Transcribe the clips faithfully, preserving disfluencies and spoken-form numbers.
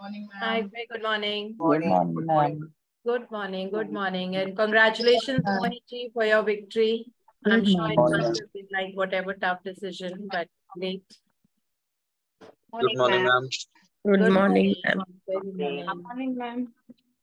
morning, ma'am. Hi, very good morning. Good morning, ma'am. Good morning, good morning. And congratulations, Mohit, for your victory. I'm Good sure it morning. must have been like whatever tough decision, but great. Good morning, ma'am. Good, Good morning, ma'am. Good morning. Good morning, ma'am.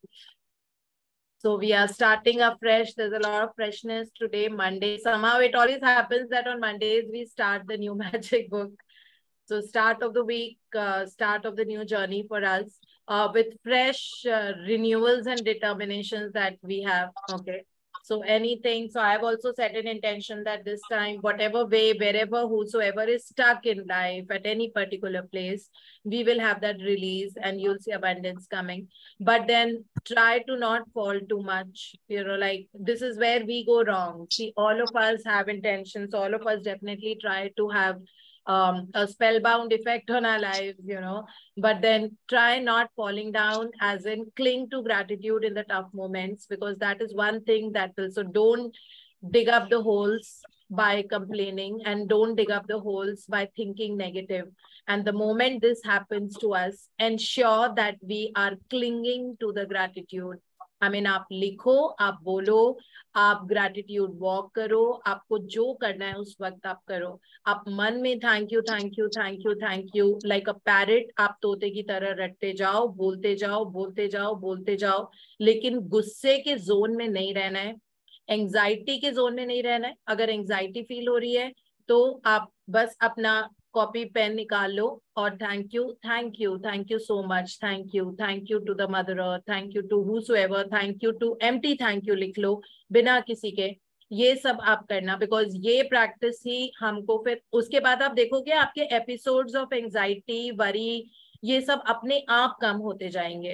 So we are starting afresh. There's a lot of freshness today, Monday. Somehow it always happens that on Mondays we start the new magic book. So start of the week, uh, start of the new journey for us uh, with fresh uh, renewals and determinations that we have. Okay. So anything, so I've also set an intention that this time, whatever way, wherever, whosoever is stuck in life at any particular place, we will have that release and you'll see abundance coming. But then try to not fall too much. You know, like this is where we go wrong. See, all of us have intentions. All of us definitely try to have um, a spellbound effect on our lives, you know, but then try not falling down, as in cling to gratitude in the tough moments, because that is one thing that will, so don't dig up the holes by complaining and don't dig up the holes by thinking negative. And the moment this happens to us, ensure that we are clinging to the gratitude. I mean, आप लिखो, आप बोलो, आप gratitude walk करो, आपको जो करना है उस वक्त आप करो. आप मन में thank you, thank you, thank you, thank you, like a parrot, आप तोते की तरह रटते जाओ, बोलते जाओ, बोलते जाओ, बोलते जाओ, लेकिन गुस्से के जोन में नहीं रहना है, एंजाइटी के जोन में नहीं रहना है. अगर एंजाइटी फील हो रही है तो आप बस अपना कॉपी पेन निकाल लो और thank you thank you thank you so much, thank you thank you to the mother, thank you to whosoever, thank you to empty thank you लिख लो बिना किसी के. ये सब आप करना, बिकॉज ये प्रैक्टिस ही हमको फिर उसके बाद आप देखोगे आपके एपिसोड्स ऑफ एंजाइटी, वरी, ये सब अपने आप कम होते जाएंगे.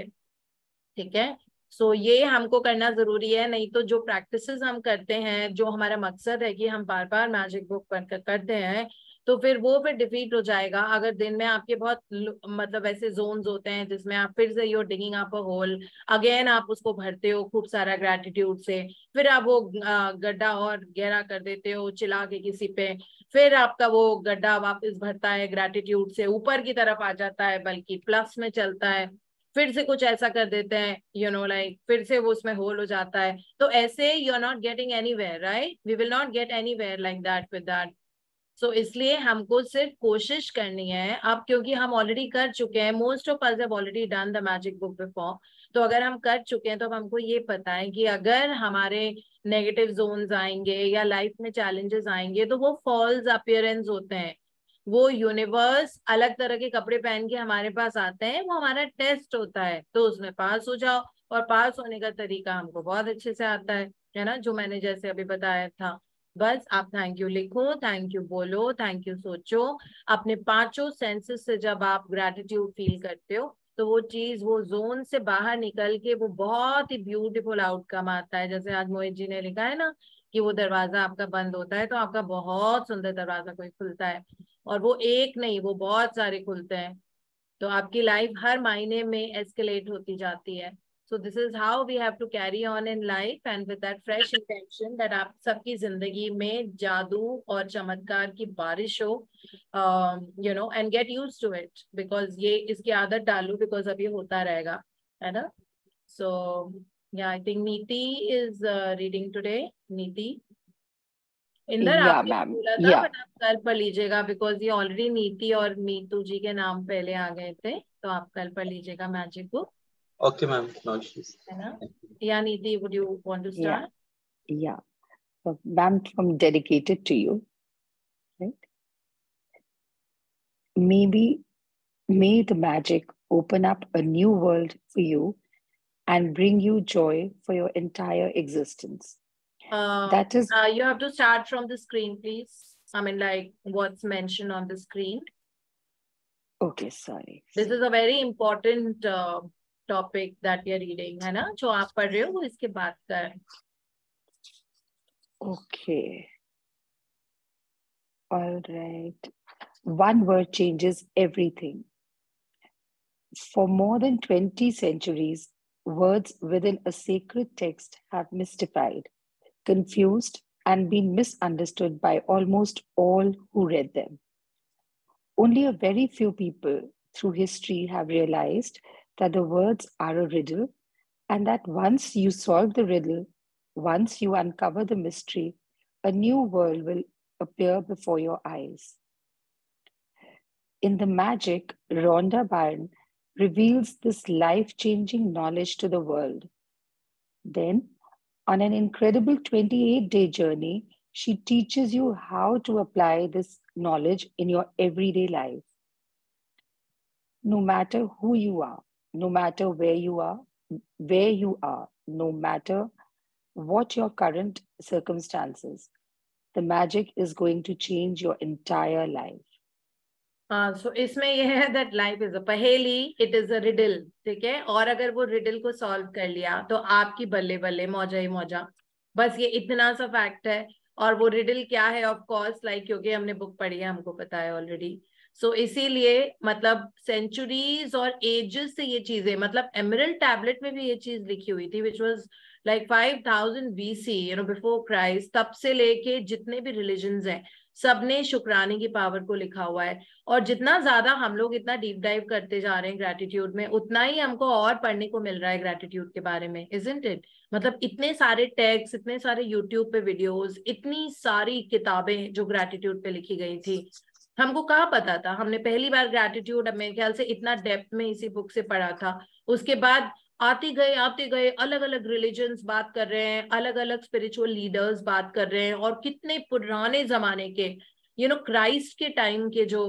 ठीक है. सो so, ये हमको करना जरूरी है. नहीं तो जो प्रैक्टिसेस हम करते हैं, जो हमारा मकसद है कि हम बार बार मैजिक बुक कर करते हैं, तो फिर वो फिर डिफीट हो जाएगा. अगर दिन में आपके बहुत मतलब ऐसे जोन्स होते हैं जिसमें आप फिर से your digging up a hole, again आप उसको भरते हो खूब सारा ग्रेटिट्यूड से, फिर आप वो गड्ढा और गहरा कर देते हो चिल्ला के किसी पे, फिर आपका वो गड्ढा वापस भरता है ग्रेटिट्यूड से, ऊपर की तरफ आ जाता है, बल्कि प्लस में चलता है, फिर से कुछ ऐसा कर देते हैं, यू नो लाइक फिर से वो उसमें होल हो जाता है. तो ऐसे you are not getting anywhere, right? We will not get anywhere like that with that. So इसलिए हमको सिर्फ कोशिश करनी है अब, क्योंकि हम ऑलरेडी कर चुके हैं. Most of us have already done the magic book before. तो अगर हम कर चुके हैं तो हमको ये पता है कि अगर हमारे नेगेटिव जोन्स आएंगे या लाइफ में चैलेंजेस आएंगे तो वो फॉल्स अपीयरेंस होते हैं. वो यूनिवर्स अलग तरह के कपड़े पहन के हमारे पास आते हैं, वो हमारा टेस्ट होता है. तो उसमें पास हो जाओ, और पास होने का तरीका हमको बहुत अच्छे से आता है, है ना, जो मैंने जैसे अभी बताया था. बस आप थैंक यू लिखो, थैंक यू बोलो, थैंक यू सोचो. अपने पांचों सेंसेस से जब आप ग्रेटिट्यूड फील करते हो तो वो चीज, वो जोन से बाहर निकल के वो बहुत ही ब्यूटीफुल आउटकम आता है. जैसे आज मोहित जी ने लिखा है ना कि वो दरवाजा आपका बंद होता है तो आपका बहुत सुंदर दरवाजा कोई खुलता है, और वो एक नहीं, वो बहुत सारे खुलते हैं. तो आपकी लाइफ हर महीने में एस्केलेट होती जाती है. So this is how we have to carry on in life, and with that fresh intention that आप सबकी जिंदगी में जादू और चमत्कार की बारिश हो, um, you know, and get used to it, because ये इसकी आदत डालो, because अब ये होता रहेगा, है ना. So yeah, I think Neeti is uh, reading today. Neeti, Inder Yeah, आपने ma'am. बोला था, Yeah. बट आप कल पढ़ लीजिएगा, बिकॉज ये ऑलरेडी नीति और मीतू जी के नाम पहले आ गए थे. तो आप कल पढ़ लीजिएगा magic book, Okay, ma'am. No issues. है ना. या नीति, would you want to start? Yeah. Yeah. So, ma'am, from dedicated to you, right? Maybe, may the magic open up a new world for you and bring you joy for your entire existence. Uh, That is, uh, you have to start from the screen, please. I mean, like what's mentioned on the screen. okay, sorry. This is a very important uh, topic that you're reading, है ना, जो आप पढ़ रहे हो वो इसके बाद का है. Okay. All right. One word changes everything. For more than twenty centuries, words within a sacred text have mystified, confused, and been misunderstood by almost all who read them. Only a very few people through history have realized that the words are a riddle, and that once you solve the riddle, once you uncover the mystery, a new world will appear before your eyes. In the magic, Rhonda Byrne reveals this life-changing knowledge to the world. Then, on an incredible twenty-eight day journey, she teaches you how to apply this knowledge in your everyday life. No matter who you are, no matter where you are, where you are, no matter what your current circumstances, the magic is going to change your entire life. हाँ, सो इसमें ये है that life is a पहेली, it is a riddle, ठीक है। और अगर वो रिडल को सॉल्व कर लिया तो आपकी बल्ले बल्ले, मौजा ही मौजा, बस ये इतना सा फैक्ट है। और वो रिडल क्या है, ऑफ कोर्स लाइक, क्योंकि हमने बुक पढ़ी है, हमको पता है ऑलरेडी। सो so, इसीलिए मतलब सेंचुरीज और एजेस से ये चीजें, मतलब एमरल्ड टैबलेट में भी ये चीज लिखी हुई थी, which was like five thousand BC, you know, before Christ. तब से लेके जितने भी रिलीजन्स हैं, सबने शुक्राने की पावर को लिखा हुआ है। और जितना ज्यादा हम लोग इतना डीप डाइव करते जा रहे हैं ग्रैटिट्यूड में, उतना ही हमको और पढ़ने को मिल रहा है ग्रैटिट्यूड के बारे में, इजंट इट? मतलब इतने सारे टैग्स, इतने सारे यूट्यूब पे वीडियोस, इतनी सारी किताबें जो ग्रैटिट्यूड पे लिखी गई थी, हमको कहाँ पता था? हमने पहली बार ग्रैटिट्यूड मेरे ख्याल से इतना डेप्थ में इसी बुक से पढ़ा था। उसके बाद आते गए आते गए अलग अलग रिलीजन्स बात कर रहे हैं, अलग अलग स्पिरिचुअल लीडर्स बात कर रहे हैं, और कितने पुराने जमाने के, यू नो, क्राइस्ट के टाइम के जो,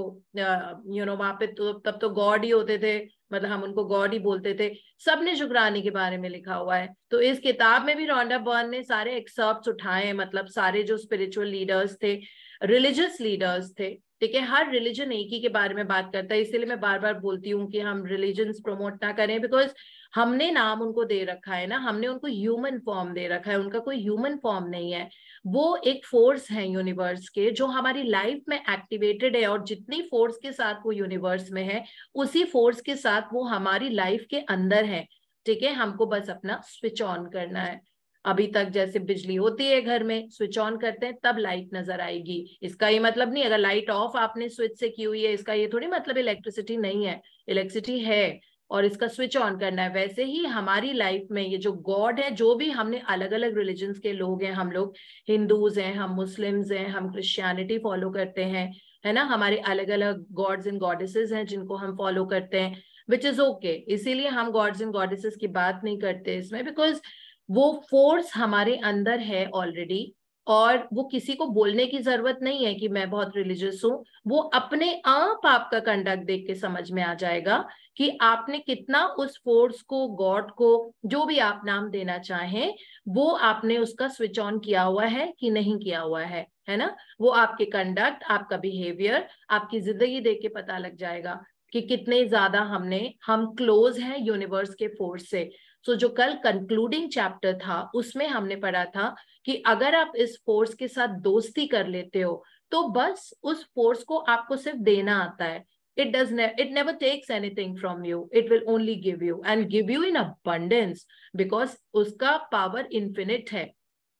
यू नो, वहां पे तो तब तो गॉड ही होते थे, मतलब हम उनको गॉड ही बोलते थे, सबने शुक्राने के बारे में लिखा हुआ है। तो इस किताब में भी रॉन्डा बर्न ने सारे एक्सर्प्ट्स उठाए हैं, मतलब सारे जो स्पिरिचुअल लीडर्स थे, रिलीजियस लीडर्स थे, ठीक है। हर रिलीजन एक ही के बारे में बात करता है, इसीलिए मैं बार बार बोलती हूँ कि हम रिलीजन्स प्रमोट ना करें, बिकॉज हमने नाम उनको दे रखा है ना, हमने उनको ह्यूमन फॉर्म दे रखा है, उनका कोई ह्यूमन फॉर्म नहीं है। वो एक फोर्स है यूनिवर्स के, जो हमारी लाइफ में एक्टिवेटेड है, और जितनी फोर्स के साथ वो यूनिवर्स में है, उसी फोर्स के साथ वो हमारी लाइफ के अंदर है, ठीक है। हमको बस अपना स्विच ऑन करना है। अभी तक जैसे बिजली होती है घर में, स्विच ऑन करते हैं तब लाइट नजर आएगी। इसका ये मतलब नहीं, अगर लाइट ऑफ आपने स्विच से की हुई है, इसका ये थोड़ी मतलब इलेक्ट्रिसिटी नहीं है, इलेक्ट्रिसिटी है और इसका स्विच ऑन करना है। वैसे ही हमारी लाइफ में ये जो गॉड है, जो भी हमने अलग अलग रिलीजन्स के लोग हैं, हम लोग हिंदूज हैं, हम मुस्लिम्स हैं, हम क्रिश्चियनिटी फॉलो करते हैं, है ना, हमारे अलग अलग गॉड्स एंड गॉडेसेस हैं जिनको हम फॉलो करते हैं, विच इज ओके। इसीलिए हम गॉड्स एंड गॉडेसेस की बात नहीं करते इसमें, बिकॉज वो फोर्स हमारे अंदर है ऑलरेडी, और वो किसी को बोलने की जरूरत नहीं है कि मैं बहुत रिलीजियस हूँ। वो अपने आप आपका कंडक्ट देख के समझ में आ जाएगा कि आपने कितना उस फोर्स को, गॉड को, जो भी आप नाम देना चाहें, वो आपने उसका स्विच ऑन किया हुआ है कि नहीं किया हुआ है, है ना। वो आपके कंडक्ट, आपका बिहेवियर, आपकी जिंदगी देख के पता लग जाएगा कि कितने ज्यादा हमने हम क्लोज हैं यूनिवर्स के फोर्स से। सो so, जो कल कंक्लूडिंग चैप्टर था उसमें हमने पढ़ा था कि अगर आप इस फोर्स के साथ दोस्ती कर लेते हो, तो बस उस फोर्स को आपको सिर्फ देना आता है। It does ne- it never takes anything from you. It will only give you, and give you in abundance, because उसका power infinite है,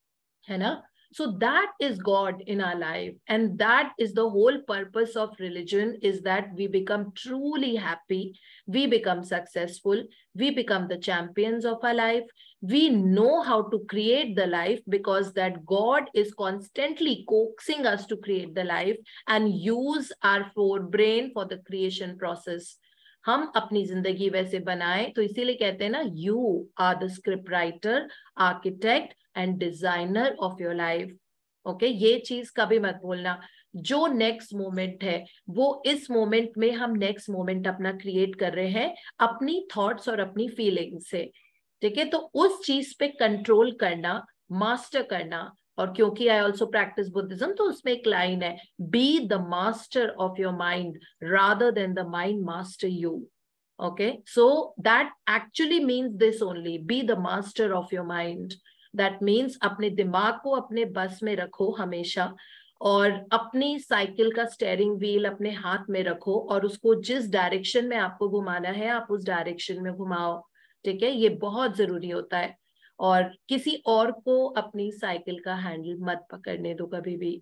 है ना। So that is God in our life, and that is the whole purpose of religion, is that we become truly happy, we become successful, we become the champions of our life. We know how to create the life, because that God is constantly coaxing us to create the life and use our forebrain for the creation process. हम अपनी जिंदगी वैसे बनाए, तो इसीलिए कहते हैं ना, you are the script writer, architect and designer of your life. Okay, ये चीज कभी मत भूलना। जो नेक्स्ट मोमेंट है, वो इस मोमेंट में हम नेक्स्ट मोमेंट अपना क्रिएट कर रहे हैं अपनी थॉट्स और अपनी फीलिंग्स से, ठीक है। तो उस चीज पे कंट्रोल करना, मास्टर करना। और क्योंकि आई ऑल्सो प्रैक्टिस बुद्धिज्म, तो उसमें एक लाइन है, be the master of your mind rather than the mind master you. Okay, so that actually means this only, be the master of your mind. That means अपने दिमाग को अपने बस में रखो हमेशा, और अपनी साइकिल का स्टेयरिंग व्हील अपने हाथ में रखो, और उसको जिस डायरेक्शन में आपको घुमाना है आप उस डायरेक्शन में घुमाओ, ठीक है। ये बहुत जरूरी होता है। और किसी और को अपनी साइकिल का हैंडल मत पकड़ने दो कभी भी,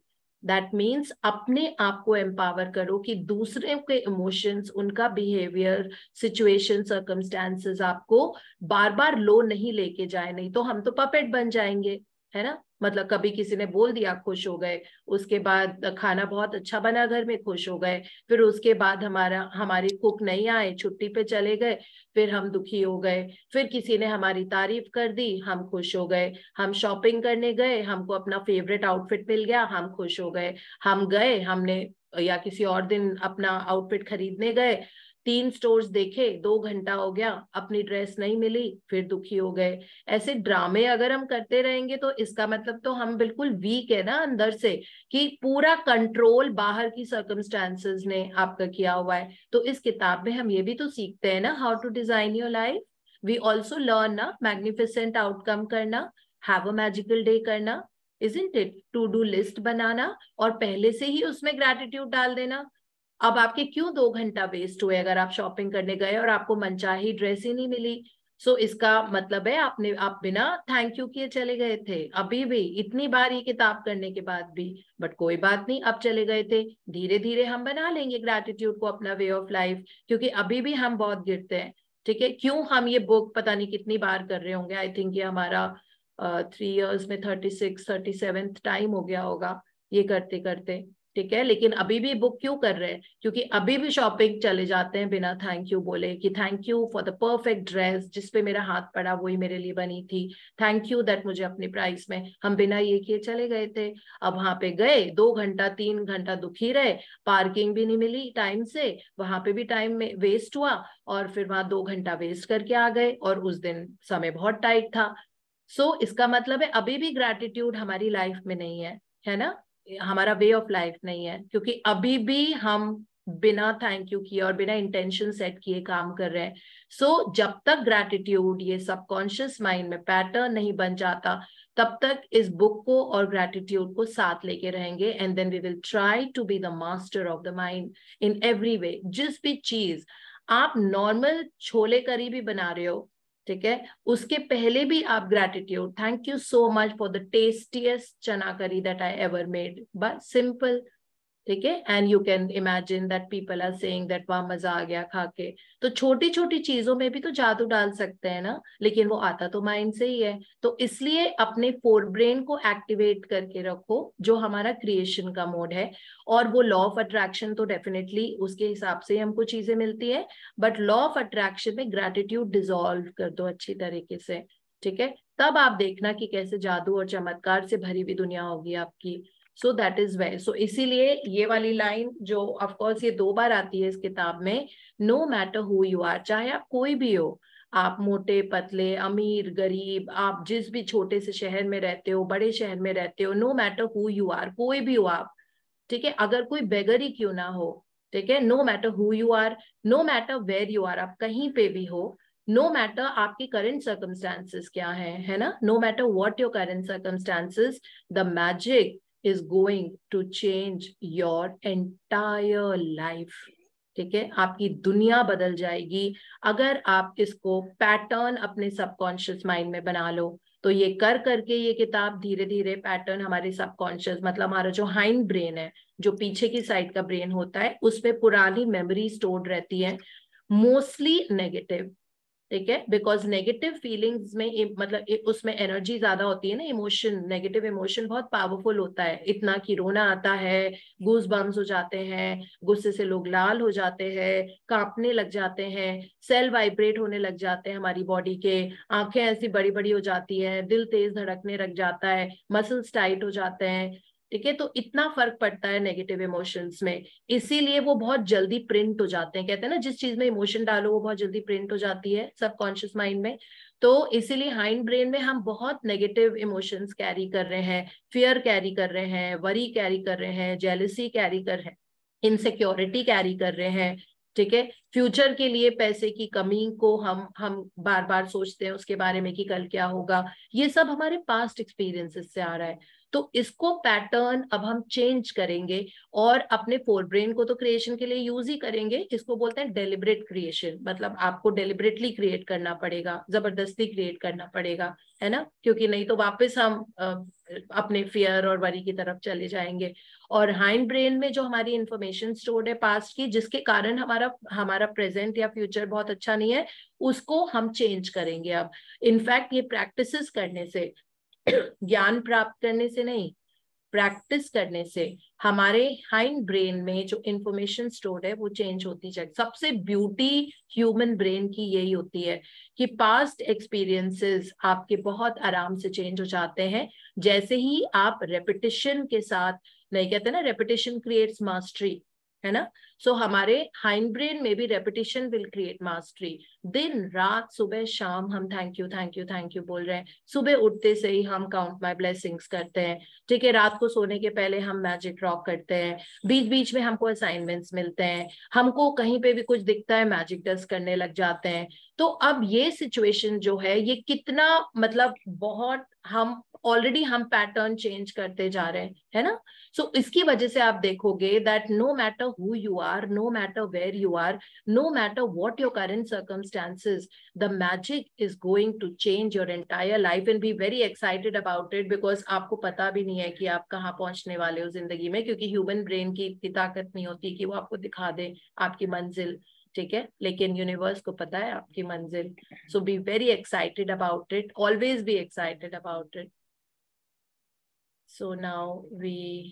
दैट मीन्स अपने आप को एम्पावर करो कि दूसरे के इमोशंस, उनका बिहेवियर, सिचुएशन, सर्कमस्टांसेस आपको बार बार लो नहीं लेके जाए, नहीं तो हम तो पपेट बन जाएंगे, है ना। मतलब कभी किसी ने बोल दिया, खुश हो गए, उसके बाद खाना बहुत अच्छा बना घर में, खुश हो गए, फिर उसके बाद हमारा हमारी कुक नहीं आए, छुट्टी पे चले गए, फिर हम दुखी हो गए, फिर किसी ने हमारी तारीफ कर दी, हम खुश हो गए, हम शॉपिंग करने गए, हमको अपना फेवरेट आउटफिट मिल गया, हम खुश हो गए, हम गए हमने या किसी और दिन अपना आउटफिट खरीदने गए, तीन स्टोर्स देखे, दो घंटा हो गया, अपनी ड्रेस नहीं मिली, फिर दुखी हो गए। ऐसे ड्रामे अगर हम करते रहेंगे तो इसका मतलब तो हम बिल्कुल वीक है ना अंदर से, कि पूरा कंट्रोल बाहर की सर्कमस्टांसेस ने आपका किया हुआ है। तो इस किताब में हम ये भी तो सीखते हैं ना, how to design your life. We also learn ना मैग्निफिसेंट आउटकम करना, हैव अ मैजिकल डे करना, isn't it, to do list बनाना और पहले से ही उसमें ग्रैटिट्यूड डाल देना। अब आपके क्यों दो घंटा वेस्ट हुए अगर आप शॉपिंग करने गए और आपको मनचाही ड्रेस ही नहीं मिली? सो so, इसका मतलब है आपने आप बिना थैंक यू किए चले गए थे, अभी भी इतनी बार ये किताब करने के बाद भी, बट कोई बात नहीं, अब चले गए थे। धीरे धीरे हम बना लेंगे ग्रैटिट्यूड को अपना वे ऑफ लाइफ, क्योंकि अभी भी हम बहुत गिरते हैं। ठीक है, क्यों हम ये बुक पता नहीं कितनी बार कर रहे होंगे, आई थिंक ये हमारा थ्री इयर्स में thirty six thirty seventh time हो गया होगा ये करते करते। ठीक है, लेकिन अभी भी बुक क्यों कर रहे हैं? क्योंकि अभी भी शॉपिंग चले जाते हैं बिना थैंक यू बोले, कि thank you for the perfect dress जिस पे मेरा हाथ पड़ा, वही मेरे लिए बनी थी, थैंक यू दैट मुझे अपनी प्राइस में, हम बिना ये किए चले गए थे। अब वहां पे गए, दो घंटा तीन घंटा दुखी रहे, पार्किंग भी नहीं मिली टाइम से, वहां पे भी टाइम में वेस्ट हुआ, और फिर वहां दो घंटा वेस्ट करके आ गए, और उस दिन समय बहुत टाइट था। सो so, इसका मतलब है अभी भी ग्रैटिट्यूड हमारी लाइफ में नहीं है, है ना, हमारा वे ऑफ लाइफ नहीं है, क्योंकि अभी भी हम बिना थैंक यू किए और बिना इंटेंशन सेट किए काम कर रहे हैं। सो so, जब तक ग्रैटिट्यूड ये सबकॉन्शियस माइंड में पैटर्न नहीं बन जाता, तब तक इस बुक को और ग्रैटिट्यूड को साथ लेके रहेंगे, and then we will try to be the master of the mind in every way. जिस भी चीज आप नॉर्मल छोले करी भी बना रहे हो, ठीक है, उसके पहले भी आप gratitude, thank you so much for the tastiest chana curry that I ever made, बस सिंपल। ठीक है, and you can imagine that people are saying that वाह मजा आ गया खा के। तो छोटी छोटी चीजों में भी तो जादू डाल सकते हैं ना, लेकिन वो आता तो माइंड से ही है। तो इसलिए अपने फोर ब्रेन को एक्टिवेट करके रखो, जो हमारा क्रिएशन का मोड है, और वो लॉ ऑफ अट्रैक्शन तो डेफिनेटली उसके हिसाब से हमको चीजें मिलती है, बट लॉ ऑफ अट्रैक्शन में ग्रैटिट्यूड डिसॉल्व कर दो अच्छी तरीके से। ठीक है, तब आप देखना कि कैसे जादू और चमत्कार से भरी हुई दुनिया होगी आपकी। So that is way. सो इसीलिए ये वाली लाइन जो ऑफ कोर्स ये दो बार आती है इस किताब में, no matter who you are, चाहे आप कोई भी हो, आप मोटे पतले, अमीर गरीब, आप जिस भी छोटे से शहर में रहते हो, बड़े शहर में रहते हो, no matter who you are, कोई भी हो आप, ठीक है, अगर कोई बेगर ही क्यों ना हो, ठीक है, no matter who you are, no matter where you are, आप कहीं पे भी हो, नो मैटर आपकी करंट सर्कमस्टांसेस क्या है है ना, no matter what your current circumstances, the magic is going to change your entire life। ठीक है, आपकी दुनिया बदल जाएगी अगर आप इसको पैटर्न अपने सबकॉन्शियस माइंड में बना लो। तो ये कर करके ये किताब धीरे धीरे पैटर्न हमारे सबकॉन्शियस, मतलब हमारा जो हाइंड ब्रेन है, जो पीछे की साइड का ब्रेन होता है, उसमें पुरानी मेमोरी स्टोर्ड रहती है, मोस्टली नेगेटिव। ठीक है, बिकॉज नेगेटिव फीलिंग्स में मतलब उसमें एनर्जी ज्यादा होती है ना, इमोशन, नेगेटिव इमोशन बहुत पावरफुल होता है, इतना कि रोना आता है, गूज बम्स हो जाते हैं, गुस्से से लोग लाल हो जाते हैं, कांपने लग जाते हैं, सेल वाइब्रेट होने लग जाते हैं हमारी बॉडी के, आंखें ऐसी बड़ी बड़ी हो जाती है, दिल तेज धड़कने लग जाता है, मसल्स टाइट हो जाते हैं। ठीक है, तो इतना फर्क पड़ता है नेगेटिव इमोशंस में, इसीलिए वो बहुत जल्दी प्रिंट हो जाते हैं। कहते हैं ना, जिस चीज में इमोशन डालो वो बहुत जल्दी प्रिंट हो जाती है सबकॉन्शियस माइंड में। तो इसीलिए हाइंड ब्रेन में हम बहुत नेगेटिव इमोशंस कैरी कर रहे हैं, फियर कैरी कर रहे हैं, वरी कैरी कर रहे हैं, जेलसी कैरी कर रहे हैं, इनसिक्योरिटी कैरी कर रहे हैं। ठीक है, फ्यूचर के लिए पैसे की कमी को हम हम बार बार सोचते हैं उसके बारे में कि कल क्या होगा, ये सब हमारे पास्ट एक्सपीरियंसेस से आ रहा है। तो इसको पैटर्न अब हम चेंज करेंगे, और अपने फोर ब्रेन को तो क्रिएशन के लिए यूज ही करेंगे, इसको बोलते हैं डेलिब्रेट क्रिएशन, मतलब आपको डेलिब्रेटली क्रिएट करना पड़ेगा, जबरदस्ती क्रिएट करना पड़ेगा, है ना, क्योंकि नहीं तो वापस हम अपने फियर और वरी की तरफ चले जाएंगे। और हाइंड ब्रेन में जो हमारी इंफॉर्मेशन स्टोर्ड है पास्ट की, जिसके कारण हमारा हमारा प्रेजेंट या फ्यूचर बहुत अच्छा नहीं है, उसको हम चेंज करेंगे अब। इनफैक्ट ये प्रैक्टिसेस करने से, ज्ञान प्राप्त करने से नहीं, प्रैक्टिस करने से हमारे हाइंड ब्रेन में जो इंफॉर्मेशन स्टोर्ड है वो चेंज होती जाए। सबसे ब्यूटी ह्यूमन ब्रेन की यही होती है कि पास्ट एक्सपीरियंसेस आपके बहुत आराम से चेंज हो जाते हैं जैसे ही आप रेपिटेशन के साथ, नहीं कहते ना रेपिटेशन क्रिएट्स मास्टरी, है ना। सो so, हमारे हाइंड ब्रेन में भी रेपिटेशन विल क्रिएट मास्टरी। दिन रात सुबह शाम हम thank you thank you thank you बोल रहे हैं, सुबह उठते से ही हम काउंट माय ब्लेसिंग्स करते हैं, ठीक है, रात को सोने के पहले हम मैजिक ड्रॉप करते हैं, बीच बीच में हमको असाइनमेंट्स मिलते हैं, हमको कहीं पे भी कुछ दिखता है मैजिक डस्ट करने लग जाते हैं। तो अब ये सिचुएशन जो है ये कितना मतलब बहुत हम ऑलरेडी हम पैटर्न चेंज करते जा रहे हैं, है ना। सो so, इसकी वजह से आप देखोगे that no matter who you are, no matter where you are, no matter what your current circumstances, the magic is going to change your entire life and be very excited about it, because आपको पता भी नहीं है कि आप कहाँ पहुंचने वाले हो जिंदगी में, क्योंकि ह्यूमन ब्रेन की इतनी ताकत नहीं होती कि वो आपको दिखा दे आपकी मंजिल, ठीक है, लेकिन यूनिवर्स को पता है आपकी मंजिल। So be very excited about it, always be excited about it. So now we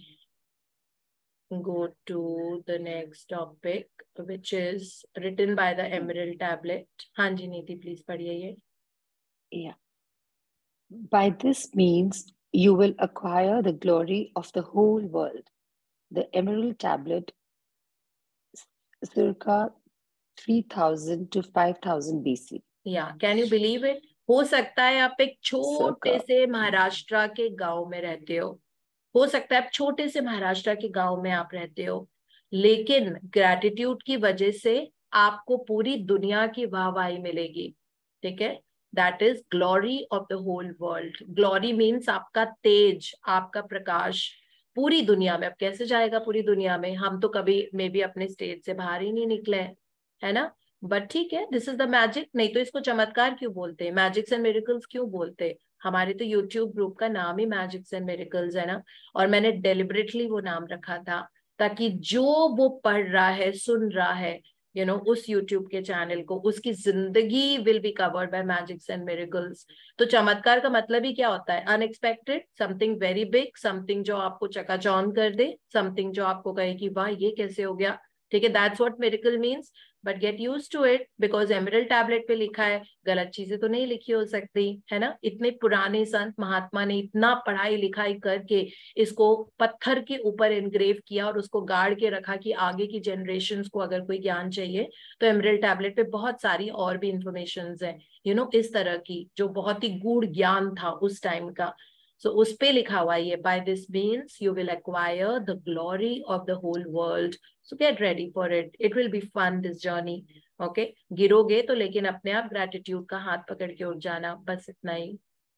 go to the next topic, which is written by the Emerald Tablet. हाँ जी नीति, please पढ़िए ये. Yeah. By this means, you will acquire the glory of the whole world. The Emerald Tablet, circa three thousand to five thousand B C. Yeah, can you believe it? हो सकता है आप एक छोटे से महाराष्ट्र के गांव में रहते हो, हो सकता है आप छोटे से महाराष्ट्र के गांव में आप रहते हो, लेकिन ग्रैटिट्यूड की वजह से आपको पूरी दुनिया की वाहवाही मिलेगी, ठीक है। That is glory of the whole world. Glory means आपका तेज, आपका प्रकाश पूरी दुनिया में। अब कैसे जाएगा पूरी दुनिया में, हम तो कभी मे बी अपने स्टेट से बाहर ही नहीं निकले, है ना, बट ठीक है, दिस इज द मैजिक। नहीं तो इसको चमत्कार क्यों बोलते हैं, मैजिक्स एंड मिरेकल्स क्यों बोलते हैं। हमारे तो यूट्यूब ग्रुप का नाम ही मैजिक्स एंड मिरेकल्स है ना, और मैंने डेलिबरेटली वो नाम रखा था ताकि जो वो पढ़ रहा है, सुन रहा है, यू नो, उस यूट्यूब के चैनल को, उसकी जिंदगी will be covered by magics and miracles. तो चमत्कार का मतलब ही क्या होता है, unexpected, something very big, something जो आपको चकाचौंध कर दे, समथिंग जो आपको कहे कि वाह ये कैसे हो गया, ठीक है, that's what miracle means. But get used to it, because emerald tablet पे लिखा है, गलत चीजें तो नहीं लिखी हो सकती, है ना। इतने पुराने संत महात्मा ने इतना पढ़ाई लिखाई करके इसको पत्थर के ऊपर एनग्रेव किया और उसको गाड़ के रखा कि आगे की जनरेशन्स को अगर कोई ज्ञान चाहिए तो एमरल्ड टैबलेट पे बहुत सारी और भी इंफॉर्मेशन है, यू नो, इस तरह की जो बहुत ही गूढ़ ज्ञान था उस टाइम का। सो so, उस पे लिखा हुआ है, by this means you will acquire the glory of the whole world. So get ready for it, it will be fun this journey, okay. गिरोगे तो लेकिन अपने आप ग्रेटिट्यूड का हाथ पकड़ के उठ जाना, बस इतना ही।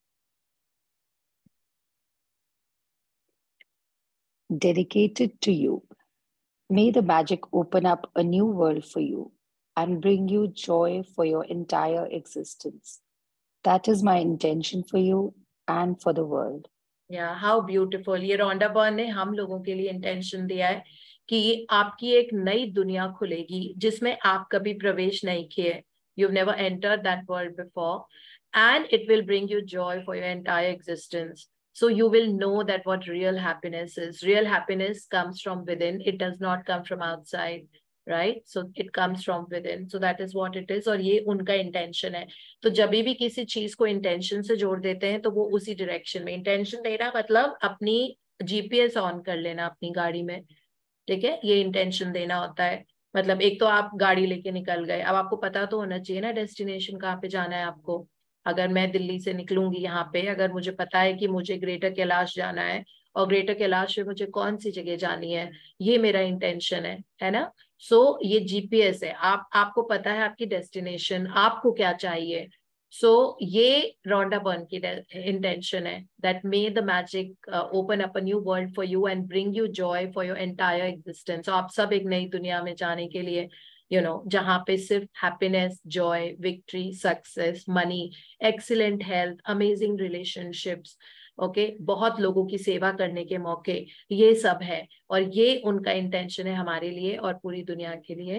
Dedicated to you, may the magic open up a new world for you and bring you joy for your entire existence. That is my intention for you and for the world. Yeah, how beautiful. ये Rhonda burn ने हम लोगों के लिए intention दिया है कि आपकी एक नई दुनिया खुलेगी जिसमें आप कभी प्रवेश नहीं किए, you've never entered that world before, and it will bring you joy for your entire existence. So you will know that what real happiness is. Real happiness comes from within. It does not come from outside, right? So it comes from within. So that is what it is. और ये उनका intention है। तो जब भी किसी चीज को इंटेंशन से जोड़ देते हैं तो वो उसी डायरेक्शन में। इंटेंशन देना मतलब अपनी जीपीएस ऑन कर लेना अपनी गाड़ी में, ठीक है, ये इंटेंशन देना होता है। मतलब एक तो आप गाड़ी लेके निकल गए, अब आपको पता तो होना चाहिए ना डेस्टिनेशन कहाँ पे जाना है आपको। अगर मैं दिल्ली से निकलूंगी यहाँ पे, अगर मुझे पता है कि मुझे ग्रेटर कैलाश जाना है और ग्रेटर कैलाश में मुझे कौन सी जगह जानी है, ये मेरा इंटेंशन है, है ना। सो so, ये जीपीएस है, आप आपको पता है आपकी डेस्टिनेशन, आपको क्या चाहिए। सो so, ये रोंडा बर्न की इंटेंशन है, that may the magic open up a new world for you and bring you joy for your entire existence. आप सब एक नई दुनिया में जाने के लिए, यू नो, जहाँ पे सिर्फ happiness, joy, victory, success, money, excellent health, amazing relationships, okay okay? बहुत लोगों की सेवा करने के मौके, ये सब है, और ये उनका इंटेंशन है हमारे लिए और पूरी दुनिया के लिए।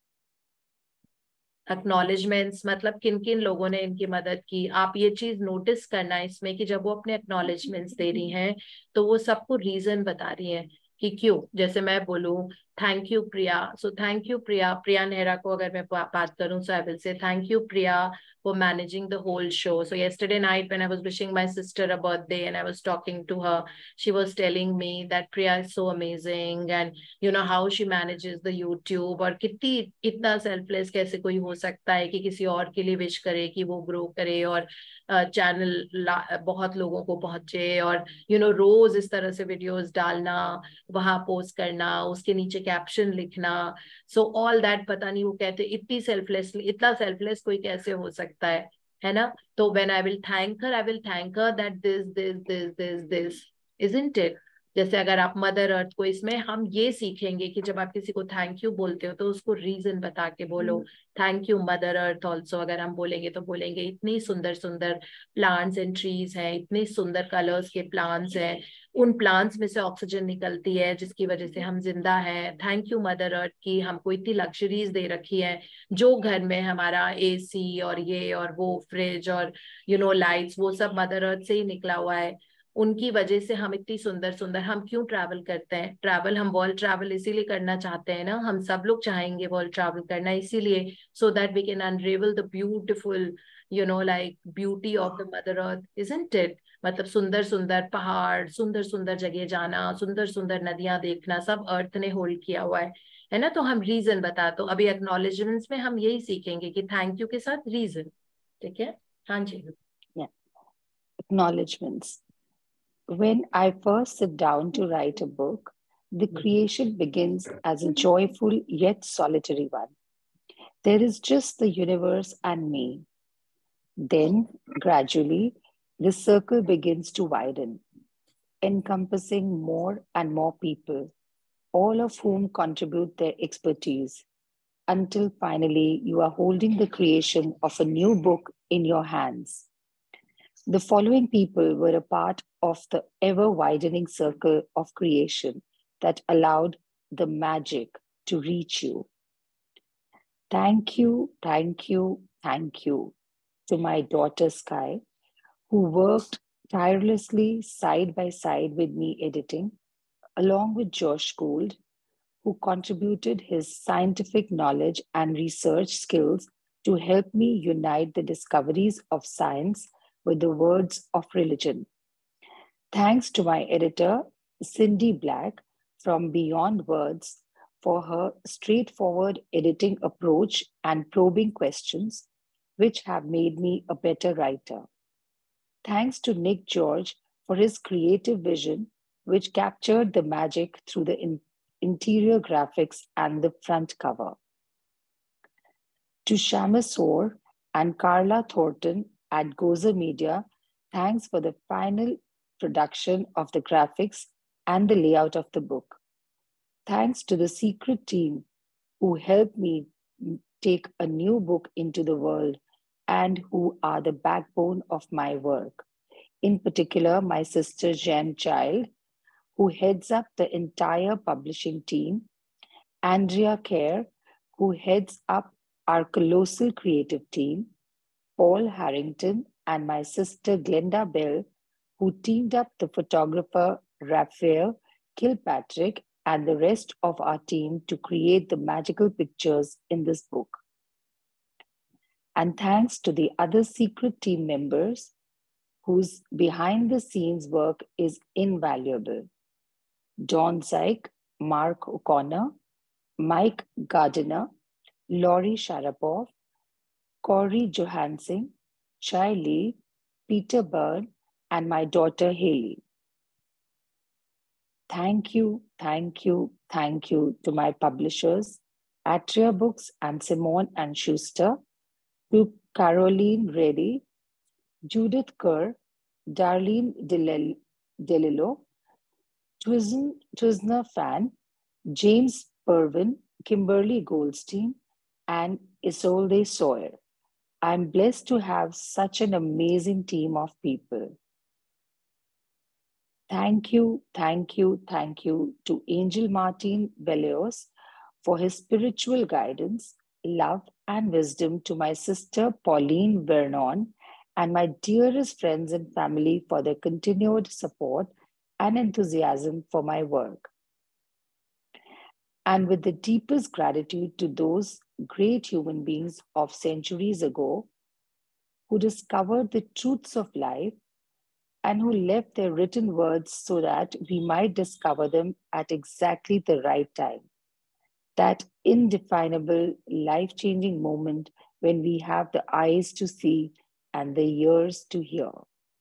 एक्नॉलेजमेंट्स मतलब किन किन लोगों ने इनकी मदद की, आप ये चीज नोटिस करना इसमें कि जब वो अपने एक्नॉलेजमेंट्स दे रही हैं तो वो सबको रीजन बता रही हैं कि क्यों। जैसे मैं बोलूं thank you Priya, so thank you Priya, Priya Nehra को अगर मैं बात करूं, so I will say thank you Priya for managing the whole show. So yesterday night when I was wishing my sister a birthday and I was talking to her, she was telling me that Priya is so amazing and you know how she manages the YouTube, और कितनी इतना selfless कैसे कोई हो सकता है कि किसी और के लिए विश करे कि वो ग्रो करे और चैनल uh, बहुत लोगों को पहुंचे, और यू नो रोज इस तरह से वीडियोस डालना, वहां पोस्ट करना, उसके नीचे कैप्शन लिखना, सो ऑल दैट। पता नहीं वो कहते इतनी सेल्फलेसली, इतना सेल्फलेस कोई कैसे हो सकता है, है ना। तो when I will thank her, I will thank her that this this this this this isn't it. जैसे अगर आप मदर अर्थ को, इसमें हम ये सीखेंगे कि जब आप किसी को थैंक यू बोलते हो तो उसको रीजन बता के बोलो। Thank you mother earth also अगर हम बोलेंगे तो बोलेंगे इतनी सुंदर सुंदर प्लांट्स एंड ट्रीज हैं, इतने सुंदर कलर्स के प्लांट्स हैं, उन प्लांट्स में से ऑक्सीजन निकलती है जिसकी वजह से हम जिंदा हैं। थैंक यू मदर अर्थ की हमको इतनी लग्जरीज दे रखी है, जो घर में हमारा एसी और ये और वो फ्रिज और यू नो लाइट्स, वो सब मदर अर्थ से ही निकला हुआ है। उनकी वजह से हम इतनी सुंदर सुंदर, हम क्यों ट्रैवल करते हैं, ट्रैवल हम वर्ल्ड ट्रैवल इसीलिए करना चाहते हैं ना, हम सब लोग चाहेंगे वर्ल्ड ट्रैवल करना इसीलिए, so that we can unravel the beautiful you know like beauty of the mother earth, isn't it. मतलब सुंदर सुंदर पहाड़, सुंदर सुंदर जगह जाना, सुंदर सुंदर नदियां देखना, सब अर्थ ने होल्ड किया हुआ है, है ना। तो हम रीजन बता, तो अभी एक्नॉलेजमेंट्स में हम यही सीखेंगे कि थैंक यू के साथ रीजन, ठीक है। हाँ जी। Acknowledgements. When I first sit down to write a book, the creation begins as a joyful yet solitary one. There is just the universe and me. Then, gradually, the circle begins to widen, encompassing more and more people, all of whom contribute their expertise, until finally you are holding the creation of a new book in your hands. The following people were a part of the ever-widening circle of creation that allowed the magic to reach you. Thank you, thank you, thank you to my daughter Sky, who worked tirelessly side by side with me editing, along with Josh Gould, who contributed his scientific knowledge and research skills to help me unite the discoveries of science with the words of religion. Thanks to my editor, Cindy Black from Beyond Words, for her straightforward editing approach and probing questions, which have made me a better writer. Thanks to Nick George for his creative vision, which captured the magic through the in- interior graphics and the front cover. To Shamus Orr and Carla Thornton at Gozer Media, thanks for the final production of the graphics and the layout of the book. Thanks to the secret team who helped me take a new book into the world and who are the backbone of my work. In particular, my sister Jen Child, who heads up the entire publishing team, Andrea Kerr, who heads up our colossal creative team, Paul Harrington, and my sister Glenda Bell, who teamed up the photographer Raphael Kilpatrick and the rest of our team to create the magical pictures in this book. And thanks to the other secret team members whose behind the scenes work is invaluable. Don Zeig, Mark O'Connor, Mike Gardiner, Laurie Sharapov, Corey Johansson, Chai Lee, Peter Byrne, and my daughter Haley. Thank you, thank you, thank you to my publishers, Atria Books and Simon and Schuster, to Caroline Reddy, Judith Kerr, Darlene DeLillo, Twisner Fan, James Pervin, Kimberly Goldstein, and Isolde Sawyer. I'm blessed to have such an amazing team of people. Thank you, thank you, thank you to Angel Martin Belleos for his spiritual guidance, love, and wisdom, to my sister Pauline Vernon, and my dearest friends and family for their continued support and enthusiasm for my work. And with the deepest gratitude to those great human beings of centuries ago who discovered the truths of life and who left their written words so that we might discover them at exactly the right time. That indefinable, life-changing moment when we have the eyes to see and the ears to hear.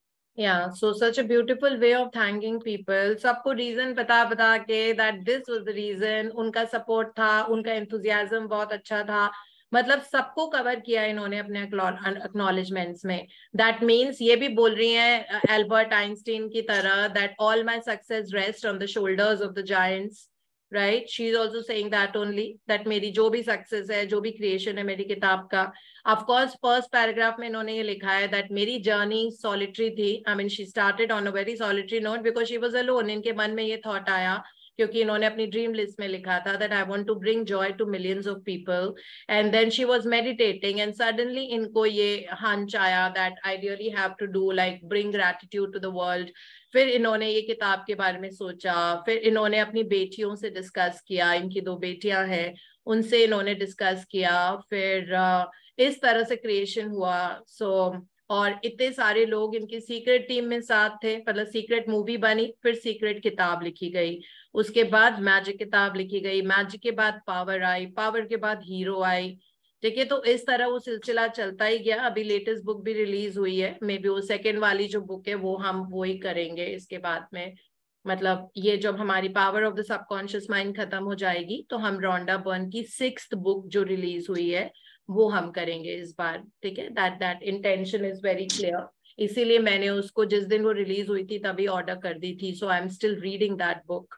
Yeah, so such a beautiful way of thanking people. सबको reason बता बता के that this was the reason. उनका support था, उनका enthusiasm बहुत अच्छा था. मतलब सबको कवर किया इन्होंने अपने acknowledgements में. That means ये भी बोल रही हैं Albert Einstein की तरह that all my success rests on the shoulders of the giants. Right? She's also saying that only, that मेरी जो भी success है, जो भी creation है मेरी किताब का. Of course, first paragraph में इन्होंने ये लिखा है that मेरी journey solitary थी. I mean, she started on a very solitary note because she was alone. इनके मन में ये thought आया क्योंकि इन्होंने अपनी dream list में लिखा था that I want to bring joy to millions of people. And then she was meditating and suddenly इनको ये hunch आया that I really have to do like bring gratitude to the world. फिर इन्होंने ये किताब के बारे में सोचा, फिर इन्होंने अपनी बेटियों से डिस्कस किया, इनकी दो बेटियां हैं उनसे इन्होंने डिस्कस किया, फिर uh, इस तरह से क्रिएशन हुआ. सो so, और इतने सारे लोग इनकी सीक्रेट टीम में साथ थे, मतलब सीक्रेट मूवी बनी, फिर सीक्रेट किताब लिखी गई, उसके बाद मैजिक किताब लिखी गई, मैजिक के बाद पावर आई, पावर के बाद हीरो आई. ठीक है, तो इस तरह वो सिलसिला चलता ही गया. अभी लेटेस्ट बुक भी रिलीज हुई है, मे बी वो सेकेंड वाली जो बुक है वो हम वो ही करेंगे इसके बाद में. मतलब ये जब हमारी power of the subconscious mind खत्म हो जाएगी तो हम रॉन्डा बर्न की सिक्स्थ बुक जो रिलीज हुई है वो हम करेंगे इस बार. ठीक है, that that intention is very clear. इसीलिए मैंने उसको जिस दिन वो रिलीज हुई थी तभी ऑर्डर कर दी थी. So I am still reading that book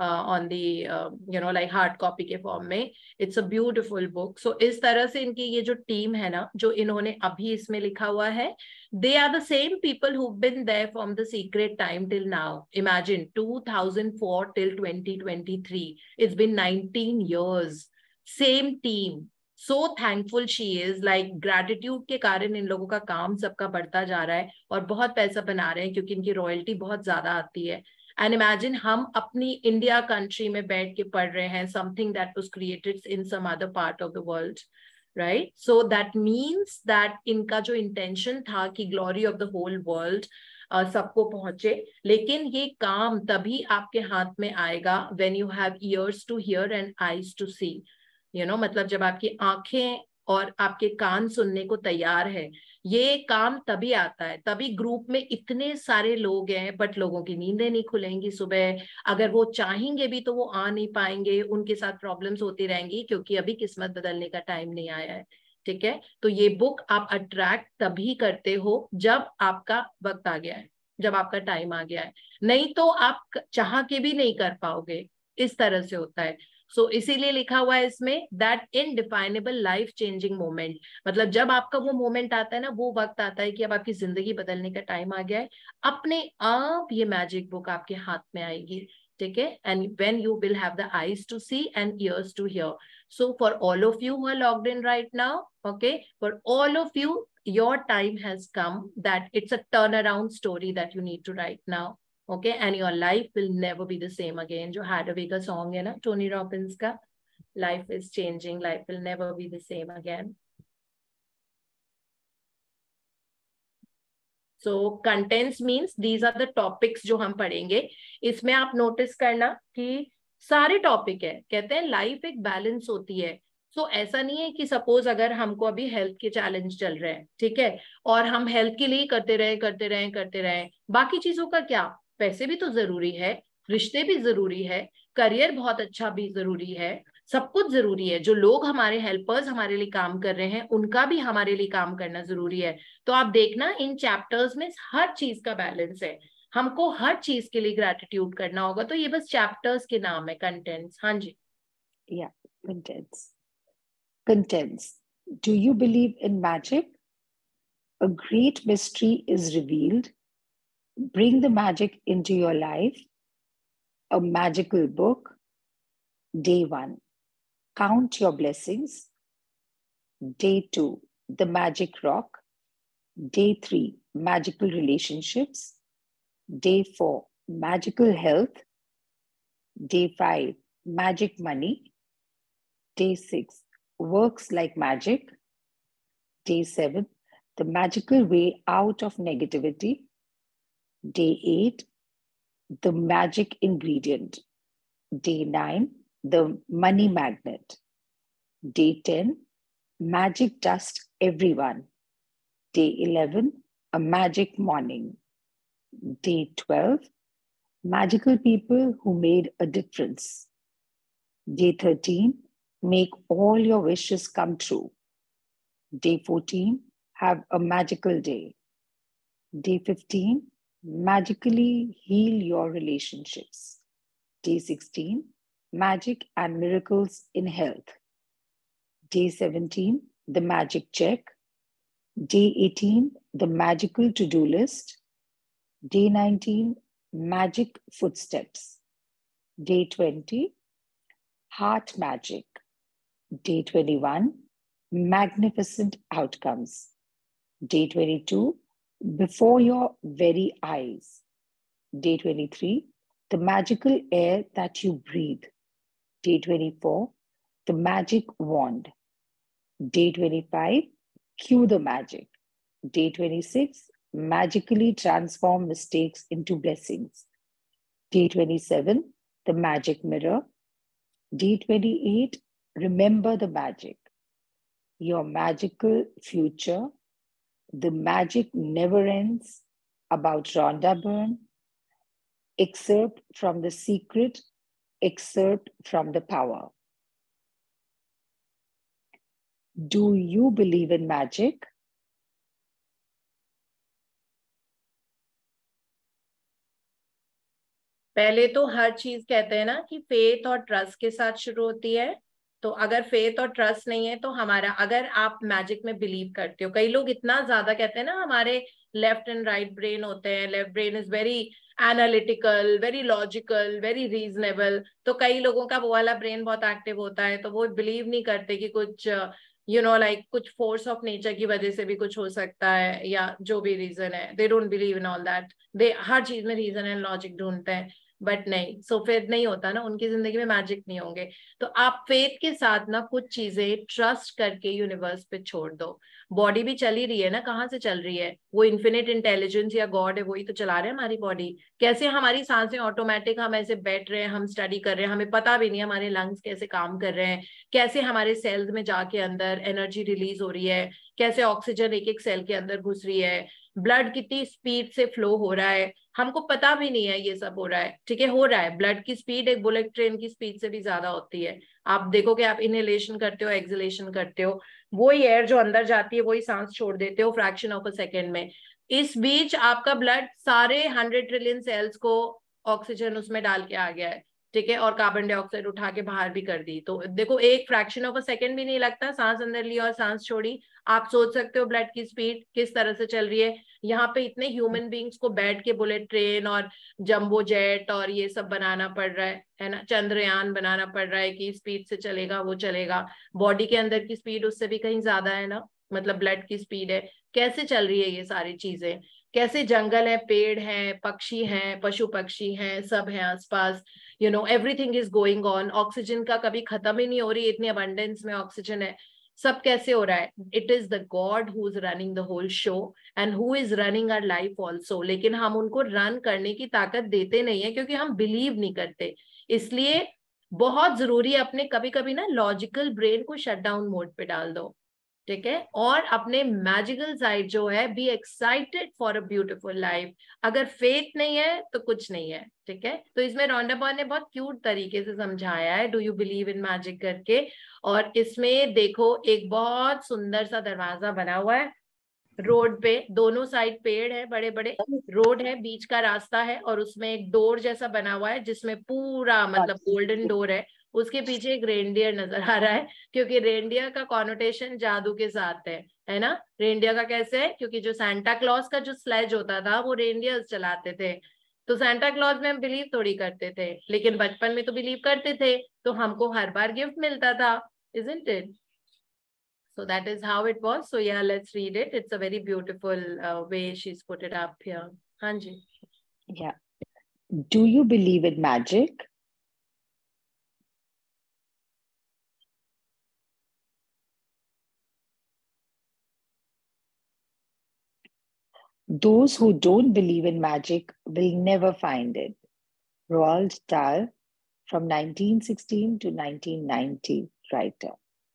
on the you know like hard copy के फॉर्म में. It's a beautiful book. So इस तरह से इनकी ये जो टीम है ना, जो इन्होंने अभी इसमें लिखा हुआ है, they are the same people who've been there from the secret time till now. Imagine two thousand four till twenty twenty-three. It's been nineteen years. Same team. So thankful she is. Like gratitude के कारण इन लोगों का काम सबका बढ़ता जा रहा है और बहुत पैसा बना रहे हैं क्योंकि इनकी रॉयल्टी बहुत ज्यादा आती है. And imagine हम अपनी इंडिया कंट्री में बैठ के पढ़ रहे हैं something that was created in some other part of the world. Right? So that means that इनका जो intention था कि glory of the whole world uh, सबको पहुंचे, लेकिन ये काम तभी आपके हाथ में आएगा when you have ears to hear and eyes to see. You know, मतलब जब आपकी आंखें और आपके कान सुनने को तैयार है, ये काम तभी आता है. तभी ग्रुप में इतने सारे लोग हैं बट लोगों की नींदें नहीं खुलेंगी सुबह. अगर वो चाहेंगे भी तो वो आ नहीं पाएंगे, उनके साथ प्रॉब्लम्स होती रहेंगी क्योंकि अभी किस्मत बदलने का टाइम नहीं आया है. ठीक है, तो ये बुक आप अट्रैक्ट तभी करते हो जब आपका वक्त आ गया है, जब आपका टाइम आ गया है. नहीं तो आप चाह के भी नहीं कर पाओगे. इस तरह से होता है. सो so, इसीलिए लिखा हुआ है इसमें that indefinable life changing moment. मतलब जब आपका वो मोमेंट आता है ना, वो वक्त आता है कि अब आपकी जिंदगी बदलने का टाइम आ गया है, अपने आप ये मैजिक बुक आपके हाथ में आएगी. ठीक है, and when you will have the eyes to see and ears to hear. So for all of you who are logged in right now, okay, for all of you your time has come, that it's a turnaround story that you need to write now. Okay, and your life will never be the same again. जो Hathaway का song है ना, Tony Robbins का, life is changing, life will never be the same again. So contents means these are the topics जो हम पढ़ेंगे. इसमें आप नोटिस करना कि सारे टॉपिक है. कहते हैं लाइफ एक बैलेंस होती है. तो so, ऐसा नहीं है कि सपोज अगर हमको अभी हेल्थ के चैलेंज चल रहे हैं, ठीक है, और हम हेल्थ के लिए करते रहे करते रहे करते रहे, बाकी चीजों का क्या, पैसे भी तो जरूरी है, रिश्ते भी जरूरी है, करियर बहुत अच्छा भी जरूरी है, सब कुछ जरूरी है. जो लोग हमारे हेल्पर्स हमारे लिए काम कर रहे हैं उनका भी हमारे लिए काम करना जरूरी है. तो आप देखना इन चैप्टर्स में हर चीज का बैलेंस है. हमको हर चीज के लिए ग्रेटिट्यूड करना होगा. तो ये बस चैप्टर्स के नाम है, कंटेंट्स. हाँ जी. Yeah, contents. Contents. Do you believe in magic? A great mystery is revealed. Bring the magic into your life. A magical book. Day one, count your blessings. Day two, the magic rock. Day three, magical relationships. Day four, magical health. Day five, magic money. Day six, works like magic. Day seven, the magical way out of negativity. Day eight, the magic ingredient. Day nine, the money magnet. Day ten, magic dust everyone. Day eleven, a magic morning. Day twelve, magical people who made a difference. Day thirteen, make all your wishes come true. Day fourteen, have a magical day. Day fifteen, magically heal your relationships. Day sixteen, magic and miracles in health. Day seventeen, the magic check. Day eighteen, the magical to-do list. Day nineteen, magic footsteps. Day twenty, heart magic. Day twenty-one, magnificent outcomes. Day twenty-two, before your very eyes. Day twenty-three, the magical air that you breathe. Day twenty-four, the magic wand. Day twenty-five, cue the magic. Day twenty-six, magically transform mistakes into blessings. Day twenty-seven, the magic mirror. Day twenty-eight, remember the magic. Your magical future. The magic never ends. About Rhonda Byrne. Excerpt from The Secret. Excerpt from The Power. Do you believe in magic? पहले तो हर चीज कहते हैं ना कि faith और trust के साथ शुरू होती है. तो अगर फेथ और ट्रस्ट नहीं है तो हमारा, अगर आप मैजिक में बिलीव करते हो, कई लोग इतना ज्यादा कहते हैं ना, हमारे लेफ्ट एंड राइट ब्रेन होते हैं, left brain is very analytical, very logical, very reasonable. तो कई लोगों का वो वाला ब्रेन बहुत एक्टिव होता है, तो वो बिलीव नहीं करते कि कुछ यू नो लाइक कुछ फोर्स ऑफ नेचर की वजह से भी कुछ हो सकता है, या जो भी रीजन है, they don't believe in all that. They हर चीज में रीजन एंड लॉजिक ढूंढते हैं, बट नहीं. सो फिर नहीं होता ना, उनकी जिंदगी में मैजिक नहीं होंगे. तो आप फेथ के साथ ना कुछ चीजें ट्रस्ट करके यूनिवर्स पे छोड़ दो. बॉडी भी चल ही रही है ना, कहाँ से चल रही है? वो इन्फिनिट इंटेलिजेंस या गॉड है, वही तो चला रहे हैं हमारी बॉडी. कैसे हमारी सांसें ऑटोमेटिक, हम ऐसे बैठ रहे हैं, हम स्टडी कर रहे हैं, हमें पता भी नहीं हमारे लंग्स कैसे काम कर रहे हैं, कैसे हमारे सेल्स में जाके अंदर एनर्जी रिलीज हो रही है, कैसे ऑक्सीजन एक एक सेल के अंदर घुस रही है, ब्लड कितनी स्पीड से फ्लो हो रहा है, हमको पता भी नहीं है ये सब हो रहा है. ठीक है, हो रहा है. ब्लड की स्पीड एक बुलेट ट्रेन की स्पीड से भी ज्यादा होती है. आप देखो कि आप इनहेलेशन करते हो, एक्सहेलेशन करते हो, वही एयर जो अंदर जाती है वही सांस छोड़ देते हो फ्रैक्शन ऑफ अ सेकेंड में. इस बीच आपका ब्लड सारे हंड्रेड ट्रिलियन सेल्स को ऑक्सीजन उसमें डाल के आ गया है. ठीक है, और कार्बन डाइऑक्साइड उठा के बाहर भी कर दी. तो देखो, एक फ्रैक्शन ऑफ अ सेकेंड भी नहीं लगता, सांस अंदर ली और सांस छोड़ी. आप सोच सकते हो ब्लड की स्पीड किस तरह से चल रही है. यहाँ पे इतने ह्यूमन बींग्स को बैठ के बुलेट ट्रेन और जंबो जेट और ये सब बनाना पड़ रहा है है ना, चंद्रयान बनाना पड़ रहा है कि स्पीड से चलेगा वो चलेगा. बॉडी के अंदर की स्पीड उससे भी कहीं ज्यादा है ना, मतलब ब्लड की स्पीड है. कैसे चल रही है ये सारी चीजें? कैसे जंगल है, पेड़ है, पक्षी हैं, पशु पक्षी हैं, सब है आसपास. You know everything is going on. Oxygen का कभी खत्म ही नहीं हो रही, इतनी अबंडेंस में ऑक्सीजन है. सब कैसे हो रहा है? It is the God who is running the whole show and who is running our life also. लेकिन हम उनको रन करने की ताकत देते नहीं है क्योंकि हम बिलीव नहीं करते. इसलिए बहुत जरूरी है अपने कभी कभी ना लॉजिकल ब्रेन को शट डाउन मोड पे डाल दो. ठीक है, और अपने मैजिकल साइड जो है, be excited for a beautiful life. अगर फेथ नहीं है तो कुछ नहीं है. ठीक है, तो इसमें रॉन्डा बर्न ने बहुत क्यूट तरीके से समझाया है do you believe in magic करके. और इसमें देखो एक बहुत सुंदर सा दरवाजा बना हुआ है रोड पे, दोनों साइड पेड़ है, बड़े बड़े रोड है, बीच का रास्ता है, और उसमें एक डोर जैसा बना हुआ है जिसमें पूरा मतलब गोल्डन डोर है, उसके पीछे एक रेनडियर नजर आ रहा है, क्योंकि रेनडियर का कॉनोटेशन जादू के साथ है, है ना। रेनडियर का कैसे है, क्योंकि जो सांता क्लॉज का जो स्लेज होता था वो रेनडियर्स चलाते थे। तो सांता क्लॉज में हम बिलीव थोड़ी करते थे, लेकिन बचपन में तो बिलीव करते थे, तो हमको हर बार गिफ्ट मिलता था, isn't it? So that is how it was. So yeah, let's read it. It's a very beautiful uh, way she's put it up here. Hanji. Yeah. Do you believe in magic? Those who don't believe in magic will never find it. Roald Dahl, from nineteen sixteen to nineteen ninety, writer.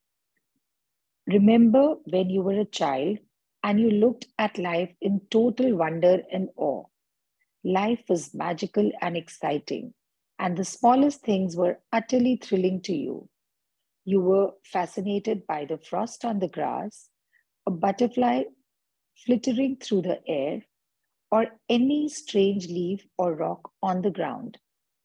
Remember when you were a child and you looked at life in total wonder and awe. Life was magical and exciting, and the smallest things were utterly thrilling to you. You were fascinated by the frost on the grass, a butterfly flittering through the air, or any strange leaf or rock on the ground.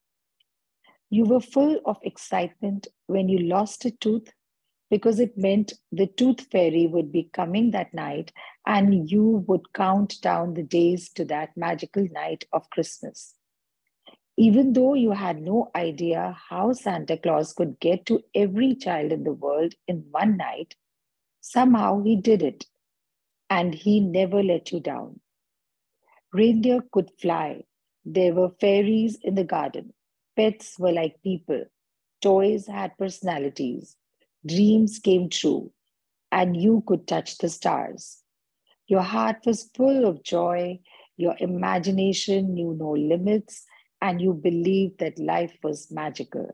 You were full of excitement when you lost a tooth, because it meant the tooth fairy would be coming that night and you would count down the days to that magical night of Christmas. Even though you had no idea how Santa Claus could get to every child in the world in one night, somehow he did it, and he never let you down. Reindeer could fly. There were fairies in the garden. Pets were like people. Toys had personalities. Dreams came true, and you could touch the stars. Your heart was full of joy. Your imagination knew no limits, and you believed that life was magical.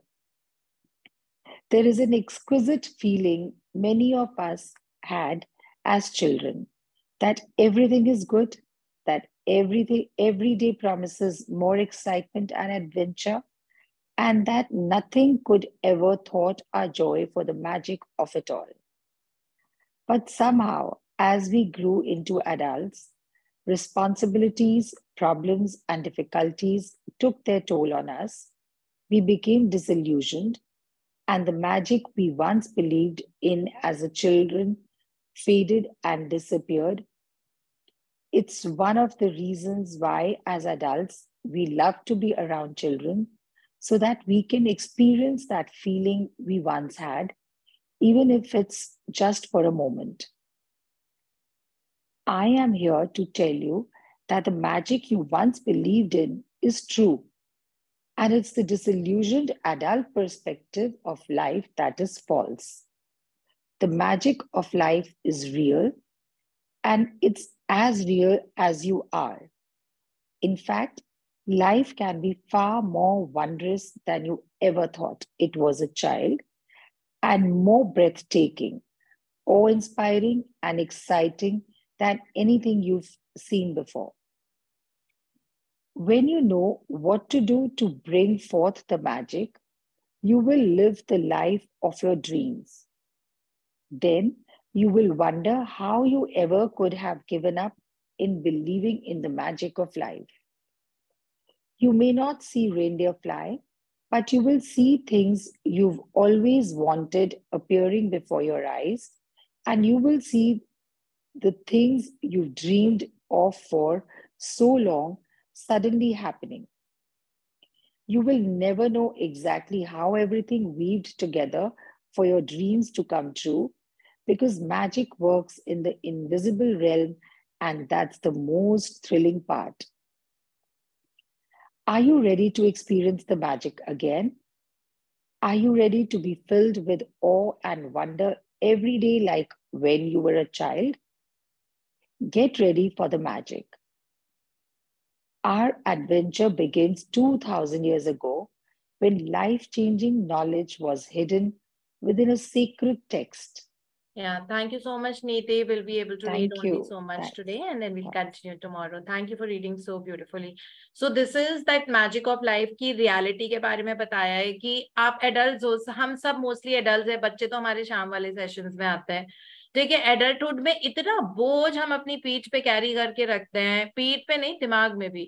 There is an exquisite feeling many of us had as children, that everything is good, that everything every day promises more excitement and adventure, and that nothing could ever thwart our joy for the magic of it all. But somehow, as we grew into adults, responsibilities, problems, and difficulties took their toll on us. We became disillusioned, and the magic we once believed in as a children faded and disappeared. It's one of the reasons why, as adults, we love to be around children, so that we can experience that feeling we once had, even if it's just for a moment. I am here to tell you that the magic you once believed in is true, and it's the disillusioned adult perspective of life that is false. The magic of life is real, and it's as real as you are. In fact, life can be far more wondrous than you ever thought it was a child, and more breathtaking, awe-inspiring, and exciting than anything you've seen before. When you know what to do to bring forth the magic, you will live the life of your dreams. Then you will wonder how you ever could have given up in believing in the magic of life. You may not see reindeer fly, but you will see things you've always wanted appearing before your eyes, and you will see the things you've dreamed of for so long suddenly happening. You will never know exactly how everything weaved together for your dreams to come true, because magic works in the invisible realm, and that's the most thrilling part. Are you ready to experience the magic again? Are you ready to be filled with awe and wonder every day like when you were a child? Get ready for the magic. Our adventure begins two thousand years ago, when life-changing knowledge was hidden within a sacred text. Yeah, thank you so much, Neeti. We'll be able to Thank read only you. so much Thanks. today, and then we'll Yeah. continue tomorrow. Thank you for reading so beautifully. So this is that magic of life की reality के बारे में बताया है कि आप adults हो, हम सब mostly adults हैं, बच्चे तो हमारे शाम वाले sessions में आते हैं। ठीक है, एडल्टहुड में इतना बोझ हम अपनी पीठ पे कैरी करके रखते हैं, पीठ पे नहीं दिमाग में भी,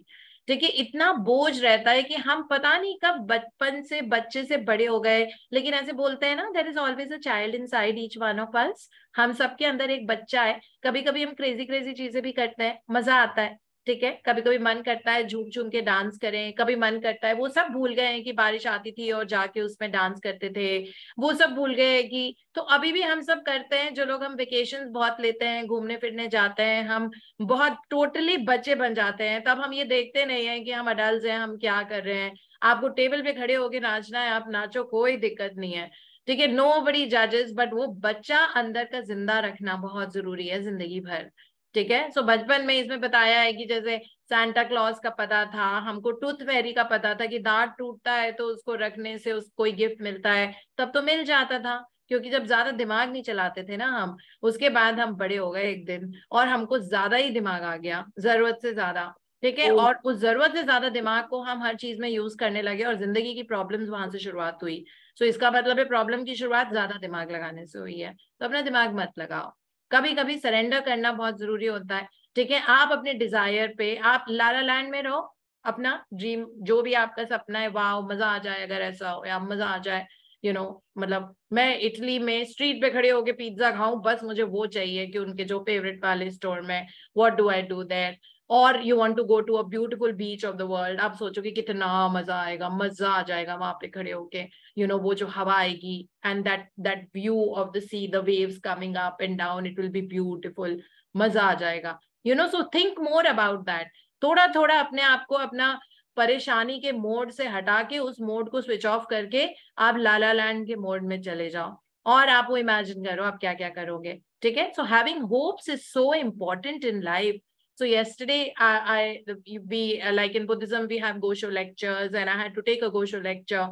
ठीक है, इतना बोझ रहता है कि हम पता नहीं कब बचपन से बच्चे से बड़े हो गए। लेकिन ऐसे बोलते हैं ना, there is always a child inside each one of us. हम सबके अंदर एक बच्चा है। कभी कभी हम क्रेजी क्रेजी चीजें भी करते हैं, मजा आता है। ठीक है, कभी कभी मन करता है झूम झूम के डांस करें, कभी मन करता है, वो सब भूल गए हैं कि बारिश आती थी और जाके उसमें डांस करते थे, वो सब भूल गए हैं कि, तो अभी भी हम सब करते हैं। जो लोग हम वेकेशन बहुत लेते हैं, घूमने फिरने जाते हैं, हम बहुत टोटली बच्चे बन जाते हैं। तब हम ये देखते नहीं है कि हम अडल्ट हैं, हम क्या कर रहे हैं। आपको टेबल पे खड़े होके नाचना है, आप नाचो, कोई दिक्कत नहीं है। ठीक है, नो बड़ी जजेस, बट वो बच्चा अंदर का जिंदा रखना बहुत जरूरी है जिंदगी भर। ठीक है, सो बचपन में इसमें बताया है कि जैसे सांता क्लॉज का पता था हमको, टूथ फेरी का पता था कि दांत टूटता है तो उसको रखने से उसको कोई गिफ्ट मिलता है। तब तो मिल जाता था, क्योंकि जब ज्यादा दिमाग नहीं चलाते थे ना हम। उसके बाद हम बड़े हो गए एक दिन, और हमको ज्यादा ही दिमाग आ गया, जरूरत से ज्यादा। ठीक है, और उस जरूरत से ज्यादा दिमाग को हम हर चीज में यूज करने लगे, और जिंदगी की प्रॉब्लम्स वहां से शुरुआत हुई। सो इसका मतलब है प्रॉब्लम की शुरुआत ज्यादा दिमाग लगाने से हुई है। तो अपना दिमाग मत लगाओ, कभी कभी सरेंडर करना बहुत जरूरी होता है। ठीक है, आप अपने डिजायर पे, आप लाला लैंड में रहो, अपना ड्रीम जो भी आपका सपना है, वाह मजा आ जाए अगर ऐसा हो, या मजा आ जाए यू you नो know, मतलब मैं इटली में स्ट्रीट पे खड़े होके पिज्जा खाऊं, बस मुझे वो चाहिए कि उनके जो फेवरेट वाले स्टोर में, what do I do there. और you want to go to a beautiful beach of the world, आप सोचोगे कितना मजा आएगा, मजा आ जाएगा वहां पे खड़े होके, यू नो वो जो हवा आएगी, and that that view of the sea, the waves coming up and down, it will be beautiful, मजा आ जाएगा। You know so think more about that. थोड़ा थोड़ा अपने आप को अपना परेशानी के मोड से हटा के, उस मोड को स्विच ऑफ करके आप लाला लैंड के मोड में चले जाओ, और आप वो इमेजिन करो आप क्या क्या करोगे। ठीक है, so having hopes is so important in life. So yesterday, I, I we like in Buddhism we have Gosho lectures, and I had to take a Gosho lecture.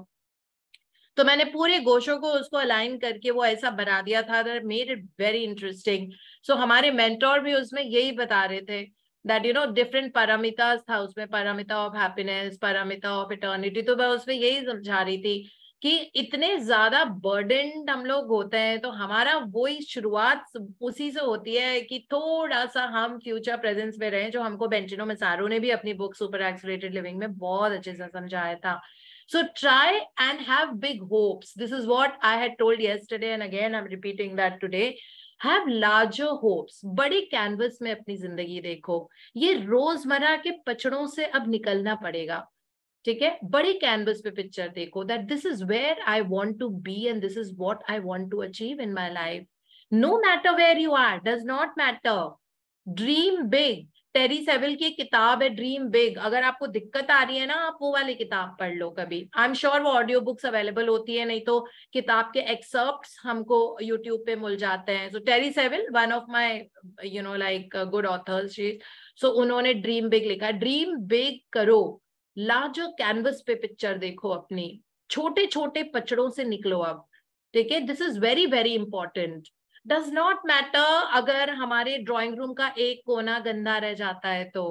तो मैंने पूरे गोशो को उसको अलाइन करके वो ऐसा बना दिया था, that made it very interesting. So हमारे मेंटोर भी उसमें यही बता रहे थे that you know different paramitas था उसमें, पारामिता ऑफ हैप्पीनेस, पारामिता ऑफ इटर्निटी। तो मैं उसमें यही समझा रही थी कि इतने ज्यादा बर्डन हम लोग होते हैं, तो हमारा वही शुरुआत उसी से होती है कि थोड़ा सा हम फ्यूचर प्रेजेंस में रहें, जो हमको बेंचिनो मैसारो ने भी अपनी बुक सुपर एक्सीलरेटेड लिविंग में बहुत अच्छे से समझाया था. So try and have big hopes. This is what I had told yesterday, and again I'm repeating that today. Have larger hopes. बड़ी कैनवस में अपनी जिंदगी देखो. ये रोजमर्रा के पचड़ों से अब निकलना पड़ेगा. ठीक है, बड़ी कैनवस पे पिक्चर देखो, that this is where I want to be and this is what I want to achieve in my life. No matter where you are, does not matter. Dream big. Terri Savelle की किताब है dream big. अगर आपको दिक्कत आ रही है ना, आप वो वाली किताब पढ़ लो कभी. आई एम श्योर वो ऑडियो बुक्स अवेलेबल होती है, नहीं तो किताब के एक्सर्प्ट्स हमको यूट्यूब पे मिल जाते हैं. So Terri Savelle, one of my you know like good authors, so उन्होंने ड्रीम बिग लिखा. ड्रीम बिग करो, लार्जर कैनवस पे पिक्चर देखो अपनी, छोटे छोटे पचड़ों से निकलो अब. ठीक है, this is very very important. Does not matter अगर हमारे ड्राइंग रूम का एक कोना गंदा रह जाता है तो.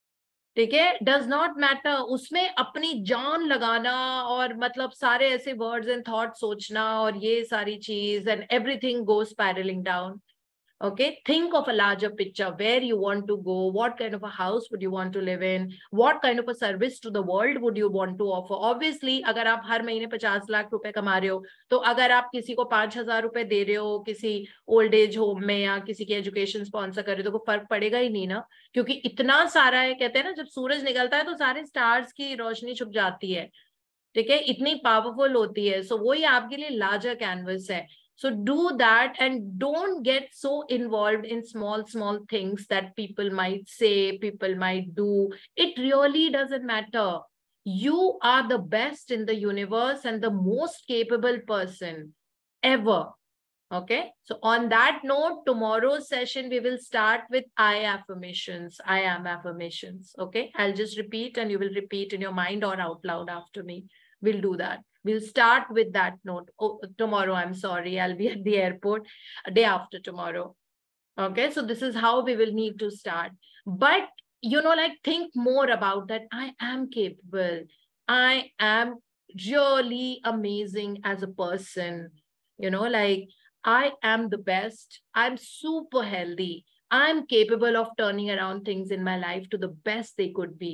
ठीक है, डज नॉट मैटर, उसमें अपनी जान लगाना और मतलब सारे ऐसे वर्ड्स एंड थॉट सोचना और ये सारी चीज, and everything goes spiralling down. Okay, think of a larger picture, where you want to go, what kind of a house would you want to live in, what kind of a service to the world would you want to offer. Obviously अगर आप हर महीने पचास लाख रुपए कमा रहे हो, तो अगर आप किसी को पांच हजार रुपए दे रहे हो किसी ओल्ड एज होम में या किसी की एजुकेशन स्पॉन्सर कर रहे हो, तो कोई फर्क पड़ेगा ही नहीं ना, क्योंकि इतना सारा है. कहते हैं ना, जब सूरज निकलता है तो सारे स्टार्स की रोशनी छुप जाती है. ठीक है, इतनी पावरफुल होती है. सो so, वही आपके लिए लार्जर कैनवस है. So do that and don't get so involved in small, small things that people might say, people might do. It really doesn't matter. You are the best in the universe and the most capable person ever. Okay. So on that note, tomorrow's session, we will start with I affirmations. I am affirmations. Okay. I'll just repeat and you will repeat in your mind or out loud after me. We'll do that. We'll start with that note. Oh, tomorrow, I'm sorry, I'll be at the airport a day after tomorrow. Okay, so this is how we will need to start. But, you know, like think more about that. I am capable. I am really amazing as a person. You know, like I am the best. I'm super healthy. I'm capable of turning around things in my life to the best they could be.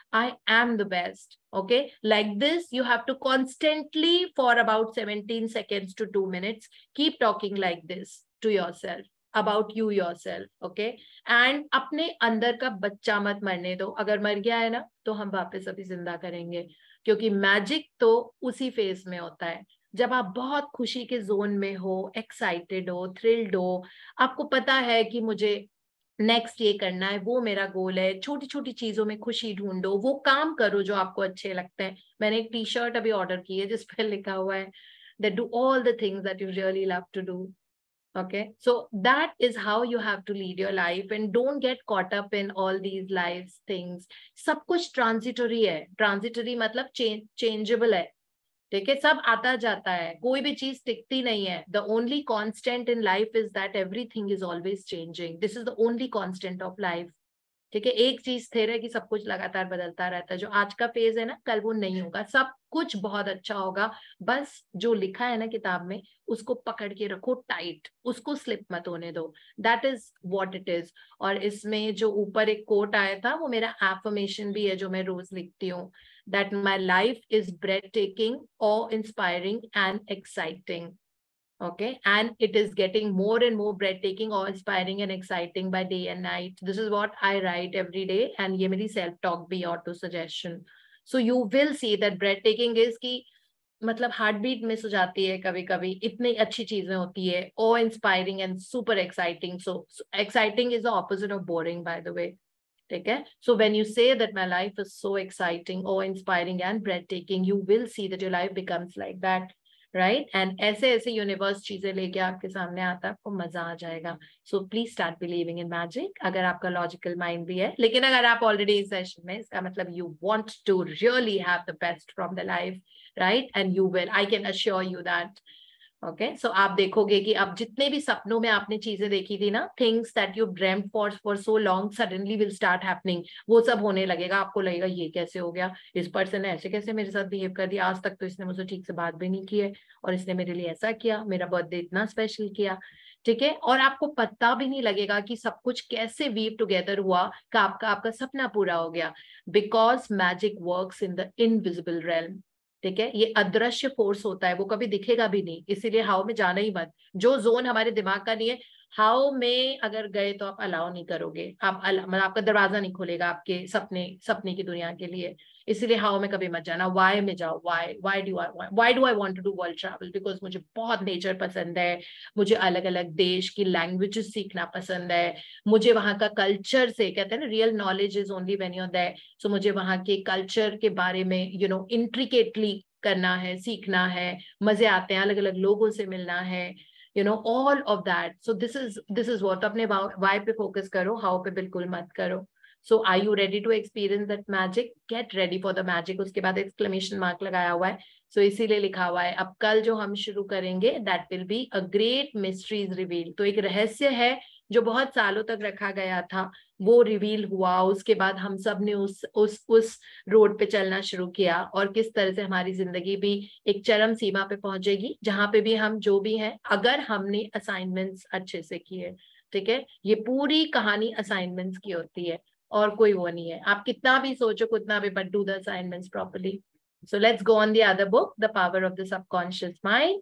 I am the best. Okay, like this, you have to constantly for about seventeen seconds to two minutes keep talking like this to yourself about you yourself. Okay, and अपने अंदर का बच्चा मत मरने दो. अगर मर गया है ना तो हम वापस अभी जिंदा करेंगे, क्योंकि मैजिक तो उसी फेज में होता है जब आप बहुत खुशी के जोन में हो, एक्साइटेड हो, थ्रिल्ड हो, आपको पता है कि मुझे नेक्स्ट ये करना है, वो मेरा गोल है. छोटी छोटी चीजों में खुशी ढूंढो, वो काम करो जो आपको अच्छे लगते हैं. मैंने एक टी शर्ट अभी ऑर्डर की है जिस पर लिखा हुआ है that do all the things that you really love to do. Okay, so that is how you have to lead your life, and don't get caught up in all these lives things. सब कुछ transitory है. Transitory मतलब changeable है. ठीक है, सब आता जाता है, कोई भी चीज टिकती नहीं है. The only constant in life is that everything is always changing. This is the only constant of life. ठीक है, एक चीज स्थिर है कि सब कुछ लगातार बदलता रहता है. जो आज का फेज है ना, कल वो नहीं होगा. सब कुछ बहुत अच्छा होगा. बस जो लिखा है ना किताब में, उसको पकड़ के रखो टाइट, उसको स्लिप मत होने दो. That is what it is. और इसमें जो ऊपर एक कोट आया था, वो मेरा एफर्मेशन भी है जो मैं रोज लिखती हूँ. That my life is breathtaking, awe-inspiring, and exciting. Okay, and it is getting more and more breathtaking, awe-inspiring, and exciting by day and night. This is what I write every day, and ये मेरी self talk भी auto suggestion. So you will see that breathtaking is कि मतलब heart beat miss हो जाती है कभी कभी, इतनी अच्छी चीजें होती है. awe-inspiring and super exciting. So, so exciting is the opposite of boring, by the way. ठीक है, so when you say that my life is so exciting, awe inspiring and breathtaking, you will see that your life becomes like that, right? And ऐसे ऐसे universe चीजें लेके आपके सामने आता है, आपको मजा आ जाएगा. so please start believing in magic. अगर आपका लॉजिकल माइंड भी है, लेकिन अगर आप ऑलरेडी इस सेशन में, इसका मतलब you want to really have the best from the life, right? And you will, I can assure you that. Okay, so आप देखोगे कि अब जितने भी सपनों में आपने चीजें देखी थी ना, things that you dreamed for for so long suddenly will start happening. वो सब होने लगेगा. आपको लगेगा ये कैसे हो गया, इस पर्सन ने ऐसे कैसे मेरे साथ बिहेव कर दिया, आज तक तो इसने मुझसे ठीक से बात भी नहीं की है, और इसने मेरे लिए ऐसा किया, मेरा बर्थडे इतना स्पेशल किया. ठीक है, और आपको पता भी नहीं लगेगा कि सब कुछ कैसे वीव टुगेदर हुआ कि आपका आपका सपना पूरा हो गया. Because magic works in the invisible realm. ठीक है, ये अदृश्य फोर्स होता है, वो कभी दिखेगा भी नहीं. इसीलिए हाउ में जाना ही मत. जो जोन हमारे दिमाग का नहीं है, हाउ में अगर गए तो आप अलाउ नहीं करोगे. आप मतलब आपका दरवाजा नहीं खोलेगा आपके सपने सपने की दुनिया के लिए. इसीलिए हाउ में कभी मत जाना. वाई में जाओ. Why why do I why do I want to do world travel? Because मुझे बहुत नेचर पसंद है, मुझे अलग अलग देश की लैंग्वेजेस सीखना पसंद है, मुझे वहाँ का कल्चर से, कहते हैं ना real knowledge is only when you are there. So मुझे वहाँ के कल्चर के बारे में यू नो इंट्रिकेटली करना है, सीखना है, मजे आते हैं, अलग अलग लोगों से मिलना है, you know all of that. So this is this is what. अपने why पे फोकस करो, how पे बिल्कुल मत करो. So are you ready to experience that magic? Get ready for the magic. उसके बाद exclamation mark लगाया हुआ है, so इसीलिए लिखा हुआ है. अब कल जो हम शुरू करेंगे, that will be a great mysteries reveal. तो एक रहस्य है जो बहुत सालों तक रखा गया था, वो रिवील हुआ. उसके बाद हम सब ने उस उस उस रोड पे चलना शुरू किया, और किस तरह से हमारी जिंदगी भी एक चरम सीमा पे पहुंचेगी, जहां पे भी हम जो भी हैं, अगर हमने असाइनमेंट्स अच्छे से किए. ठीक है, ये पूरी कहानी असाइनमेंट्स की होती है, और कोई वो नहीं है. आप कितना भी सोचो, कितना भी, but do the assignments properly. So let's go on the other book, The Power of the Subconscious Mind,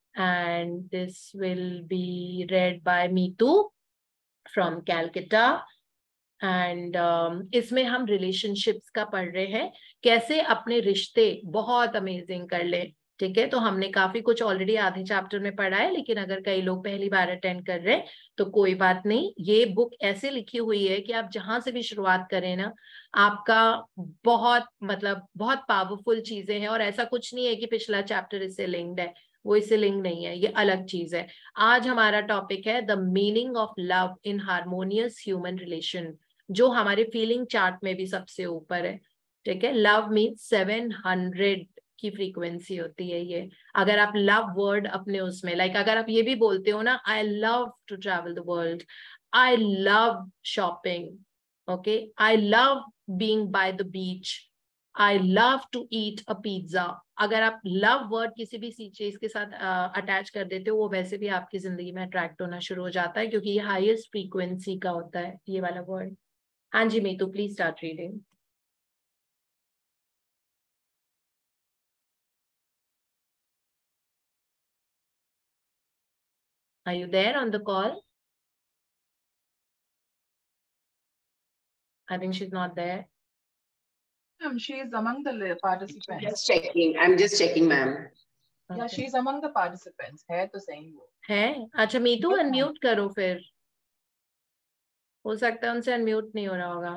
and this will be read by Meetu from Calcutta. And um, इसमें हम रिलेशनशिप्स का पढ़ रहे हैं, कैसे अपने रिश्ते बहुत अमेजिंग कर ले. ठीक है, तो हमने काफी कुछ ऑलरेडी आधे चैप्टर में पढ़ा है, लेकिन अगर कई लोग पहली बार अटेंड कर रहे हैं तो कोई बात नहीं. ये बुक ऐसे लिखी हुई है कि आप जहां से भी शुरुआत करें ना, आपका बहुत मतलब बहुत पावरफुल चीजें हैं. और ऐसा कुछ नहीं है कि पिछला चैप्टर इससे लिंक्ड है, वो इससे लिंक नहीं है, ये अलग चीज है. आज हमारा टॉपिक है the meaning of love in harmonious human relation, जो हमारे फीलिंग चार्ट में भी सबसे ऊपर है. ठीक है, लव मीन्स सेवन हंड्रेड की फ्रीक्वेंसी होती है ये. अगर आप लव वर्ड अपने उसमें, लाइक like, अगर आप ये भी बोलते हो ना, I love to travel the world, I love shopping, okay, I love being by the beach, I love to eat a pizza. अगर आप लव वर्ड किसी भी चीज के साथ अटैच uh, कर देते हो, वो वैसे भी आपकी जिंदगी में अट्रैक्ट होना शुरू हो जाता है, क्योंकि ये हाईएस्ट फ्रीक्वेंसी का होता है ये वाला वर्ड. हाँ जी Meetu, please start reading. Are you there on the call? I think she's not there. Um, she is among the participants. Just checking. I'm just checking, ma'am. Yeah, she is among the participants. है तो सही वो. है? अच्छा Meetu unmute करो फिर. हो सकता है उनसे अनम्यूट नहीं हो रहा होगा.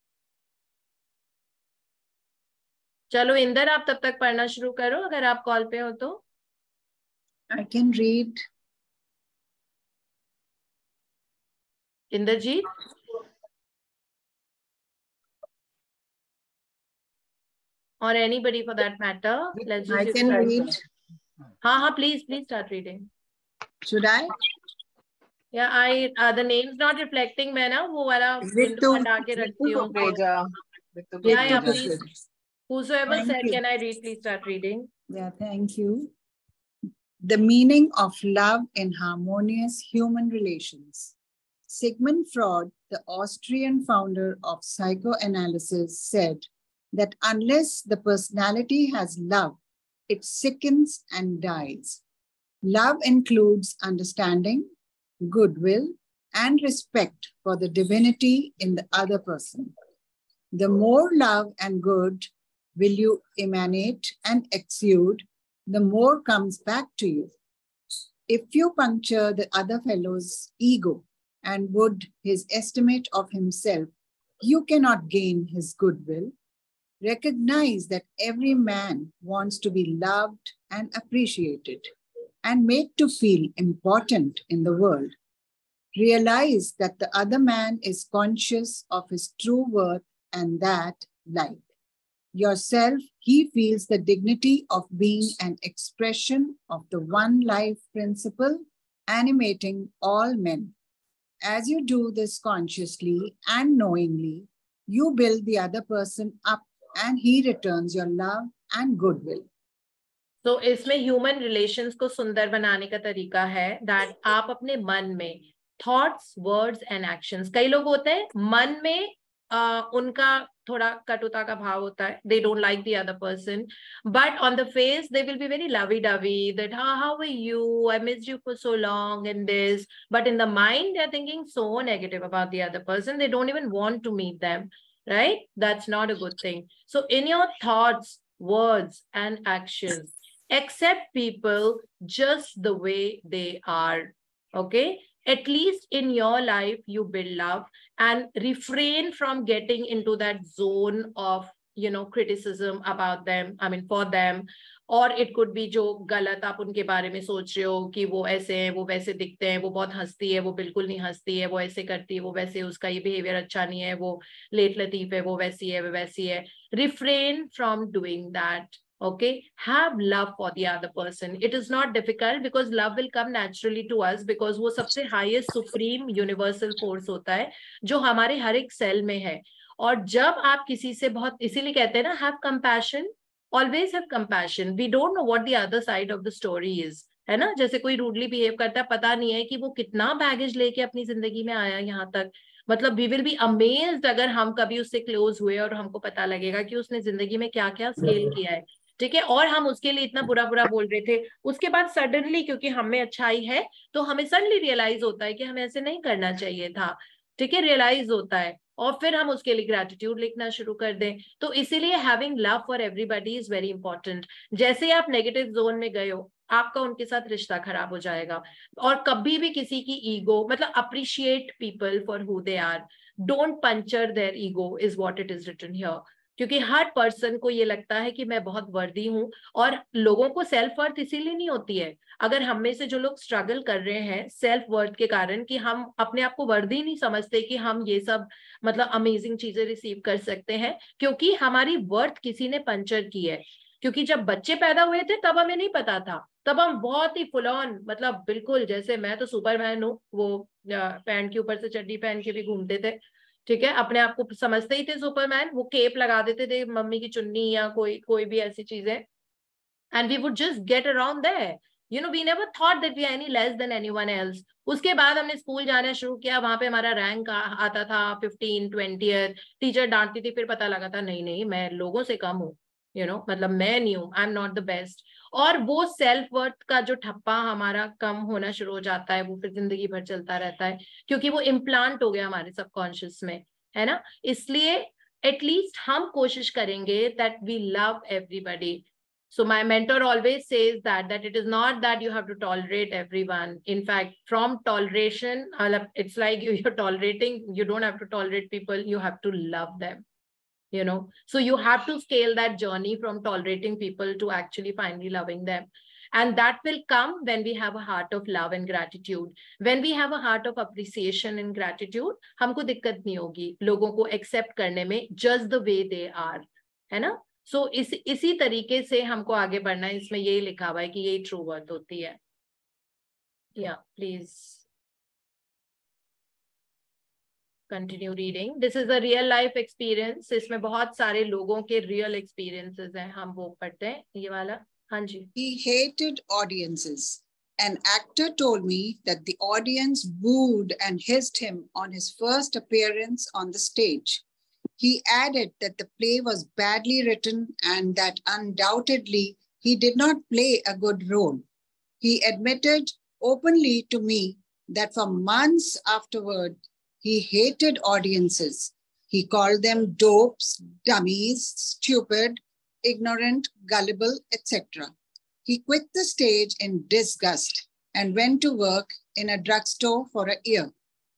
चलो इंदर आप तब तक पढ़ना शुरू करो अगर आप कॉल पे हो तो. I can read. Inderjit. Or anybody for that matter. Let's just I can read. हाँ हाँ please please start reading. Should I? Yeah, I uh, the name's not reflecting. मैं ना वो वाला window हटा के रखती हूँ. Yeah, yeah, please. Whosoever Thank said, you. can I read? Please start reading. Yeah, thank you. The meaning of love in harmonious human relations. Sigmund Freud, the Austrian founder of psychoanalysis, said that unless the personality has love, it sickens and dies. Love includes understanding, goodwill, and respect for the divinity in the other person. The more love and good will you emanate and exude, the more comes back to you. If you puncture the other fellow's ego and wound his estimate of himself, you cannot gain his goodwill. Recognize that every man wants to be loved and appreciated and made to feel important in the world. Realize that the other man is conscious of his true worth and that, like yourself, he feels the dignity of being an expression of the one life principle animating all men. As you do this consciously and knowingly, you build the other person up and he returns your love and goodwill. So इसमें human relations को सुंदर बनाने का तरीका है that आप अपने मन में thoughts, words and actions. कई लोग होते हैं मन में uh, उनका थोड़ा कटुता का भाव होता है. They don't like the other person, but on the face they will be very lovey-dovey. That how how are you? I missed you for so long and this. But in the mind they are thinking so negative about the other person. They don't even want to meet them. Right? That's not a good thing. So in your thoughts, words and actions, accept people just the way they are. Okay? At least in your life, you build love and refrain from getting into that zone of, you know, criticism about them, I mean, for them. और it could be जो गलत आप उनके बारे में सोच रहे हो कि वो ऐसे हैं, वो वैसे दिखते हैं, वो बहुत हंसती है, वो बिल्कुल नहीं हंसती है, वो ऐसे करती है, वो वैसे, उसका ये बिहेवियर अच्छा नहीं है, वो लेट लतीफ है, वो वैसी है, वो वैसी है. Refrain from doing that. Okay, have love for the other person. It is not difficult because love will come naturally to us because वो सबसे highest supreme universal force होता है जो हमारे हर एक सेल में है. और जब आप किसी से बहुत, इसीलिए कहते हैं ना, have compassion, always have compassion. We don't know what the other side of the story is. है ना, जैसे कोई रूडली बिहेव करता है, पता नहीं है कि वो कितना बैगेज लेके अपनी जिंदगी में आया यहाँ तक. मतलब वी विल बी अमेज्ड अगर हम कभी उससे क्लोज हुए और हमको पता लगेगा कि उसने जिंदगी में क्या क्या स्केल किया है. ठीक है, और हम उसके लिए इतना बुरा बुरा बोल रहे थे, उसके बाद सडनली क्योंकि हम में अच्छाई है तो हमें सडनली रियलाइज होता है कि हमें ऐसे नहीं करना चाहिए था. ठीक है, रियलाइज होता है और फिर हम उसके लिए ग्रेटिट्यूड लिखना शुरू कर दें. तो इसीलिए having love for everybody is very important. जैसे आप नेगेटिव जोन में गए हो, आपका उनके साथ रिश्ता खराब हो जाएगा. और कभी भी किसी की ईगो, मतलब appreciate people for who they are, don't puncture their ego is what it is written here. क्योंकि हर पर्सन को ये लगता है कि मैं बहुत वर्दी हूँ, और लोगों को सेल्फ वर्थ इसीलिए नहीं होती है. अगर हम में से जो लोग स्ट्रगल कर रहे हैं सेल्फ वर्थ के कारण कि हम अपने आप को वर्दी नहीं समझते कि हम ये सब मतलब अमेजिंग चीजें रिसीव कर सकते हैं, क्योंकि हमारी वर्थ किसी ने पंचर की है. क्योंकि जब बच्चे पैदा हुए थे तब हमें नहीं पता था, तब हम बहुत ही फुल ऑन, मतलब बिल्कुल जैसे मैं तो सुपरमैन हूँ, वो पैंट के ऊपर से चड्डी पहन के भी घूमते थे. ठीक है, अपने आप को समझते ही थे सुपरमैन. वो केप लगा देते थे, मम्मी की चुन्नी या कोई कोई भी ऐसी चीजें, and we would just get around there. You know, we never thought that we are any less than anyone else. उसके बाद हमने स्कूल जाना शुरू किया, वहां पे हमारा रैंक आता था फिफ्टीन ट्वेंटियथ. टीचर डांटती थी, फिर पता लगा था नहीं नहीं मैं लोगों से कम हूँ. यू नो, मतलब मैं नहीं हूँ, I am not the best. और वो सेल्फ वर्थ का जो ठप्पा हमारा कम होना शुरू हो जाता है, वो फिर जिंदगी भर चलता रहता है, क्योंकि वो इम्प्लांट हो गया हमारे सबकॉन्शियस में, है ना। इसलिए एटलीस्ट हम कोशिश करेंगे that we love everybody. So my mentor always says that that it is not that you have to tolerate everyone. In fact, from toleration, it's like you're tolerating, you don't have to tolerate people, you have to love them, you know. So you have to scale that journey from tolerating people to actually finally loving them. And that will come when we have a heart of love and gratitude. When we have a heart of appreciation and gratitude, हमको दिक्कत नहीं होगी लोगों को accept करने में just the way they are, है ना. सो so, इस इसी तरीके से हमको आगे बढ़ना है. इसमें यही लिखा हुआ है कि यही ट्रू वर्थ होती है. या please continue reading. This is a real life experience. इसमें बहुत सारे लोगों के रियल एक्सपीरियंसेस हैं. हम वो पढ़ते हैं ये वाला. हाँ जी. He hated audiences. An actor told me that the audience booed and hissed him on his first appearance on the stage. He added that the play was badly written and that undoubtedly he did not play a good role. He admitted openly to me that for months afterward, he hated audiences. He called them dopes, dummies, stupid, ignorant, gullible, et cetera. He quit the stage in disgust and went to work in a drugstore for a year.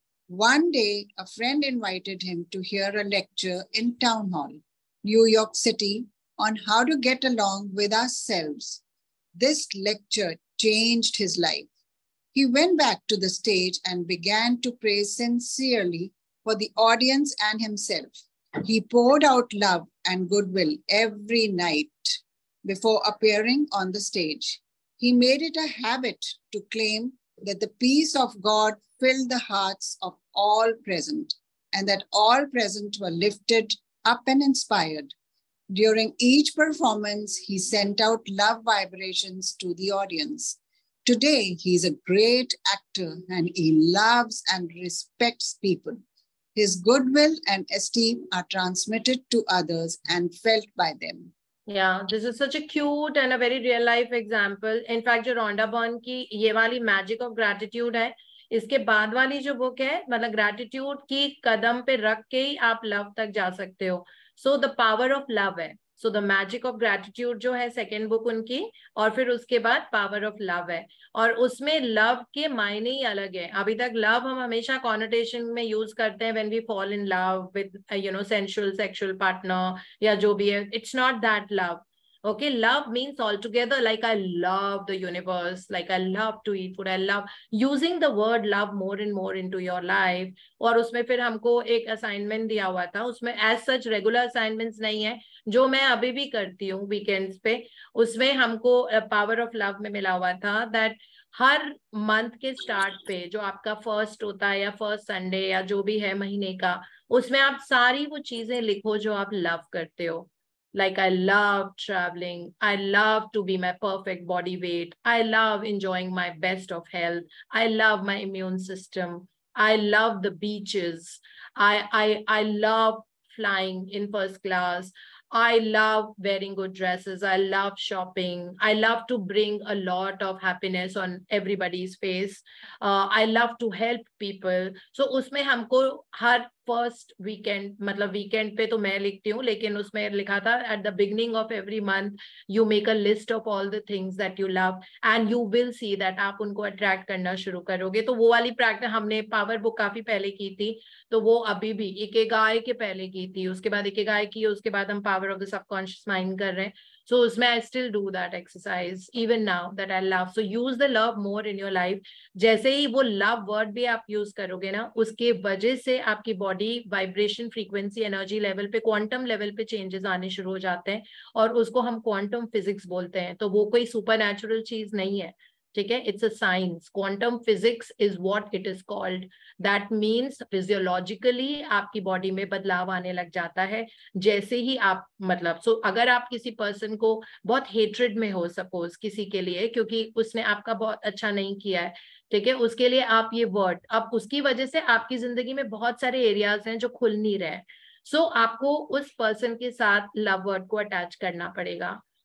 One day, a friend invited him to hear a lecture in Town Hall, New York City, on how to get along with ourselves. This lecture changed his life. He went back to the stage and began to pray sincerely for the audience and himself. He poured out love and goodwill every night before appearing on the stage. He made it a habit to claim that the peace of God filled the hearts of all present, and that all present were lifted up and inspired. During each performance, he sent out love vibrations to the audience. Today, he is a great actor and he loves and respects people. His goodwill and esteem are transmitted to others and felt by them. Yeah, this is such a cute and a very real life example. In fact, जो Rhonda Byrne की ये वाली Magic of Gratitude है, इसके बाद वाली जो book है, मतलब ग्रैटिट्यूड की कदम पे रख के ही आप लव तक जा सकते हो. So the power of love है. So the magic of gratitude जो है सेकेंड बुक उनकी, और फिर उसके बाद पावर ऑफ लव है. और उसमें लव के मायने ही अलग है. अभी तक लव हम हमेशा कॉनोटेशन में यूज करते हैं when we fall in love with you know sensual sexual partner या जो भी है. It's not that love. Okay, love means altogether like I love the universe, like I love to eat food, I love using the word love more and more into your life. और उसमें फिर हमको एक assignment दिया हुआ था. उसमें as such regular assignments नहीं है, जो मैं अभी भी करती हूँ वीकेंड्स पे. उसमें हमको पावर ऑफ लव में मिला हुआ था दैट हर मंथ के स्टार्ट पे जो आपका फर्स्ट होता है या फर्स्ट संडे या जो भी है महीने का, उसमें आप सारी वो चीजें लिखो जो आप लव करते हो. Like I love traveling, I love to be my perfect body weight, I love enjoying my best of health, I love my immune system, I love the beaches, I I I love flying in first class, I love wearing good dresses, I love shopping, I love to bring a lot of happiness on everybody's face, uh, I love to help people. So उसमें हमको हर first weekend, मतलब weekend पे तो मैं लिखती हूँ, लेकिन उसमें लिखा था at the beginning of every month you make a list of all the things that you love and you will see that आप उनको अट्रैक्ट करना शुरू करोगे. तो वो वाली प्रैक्टिस हमने पावर बुक काफी पहले की थी, तो वो अभी भी इकिगाई के पहले की थी, उसके बाद इकिगाई की, उसके बाद हम power of the subconscious mind कर रहे हैं. So उसमें I still do that exercise even now that I love. So use the love more in your life. जैसे ही वो love word भी आप use करोगे ना, उसके वजह से आपकी body vibration frequency energy level पे quantum level पे changes आने शुरू हो जाते हैं, और उसको हम quantum physics बोलते हैं. तो वो कोई supernatural चीज नहीं है, ठीक है. It's a science. Quantum physics is what it is called. That means physiologically आपकी बॉडी में बदलाव आने लग जाता है जैसे ही आप, मतलब सो so, अगर आप किसी पर्सन को बहुत हेट्रेड में हो सपोज किसी के लिए, क्योंकि उसने आपका बहुत अच्छा नहीं किया है, ठीक है, उसके लिए आप ये वर्ड, अब उसकी वजह से आपकी जिंदगी में बहुत सारे एरियाज हैं जो खुल नहीं रहे. सो so, आपको उस पर्सन के साथ लव वर्ड को अटैच करना पड़ेगा.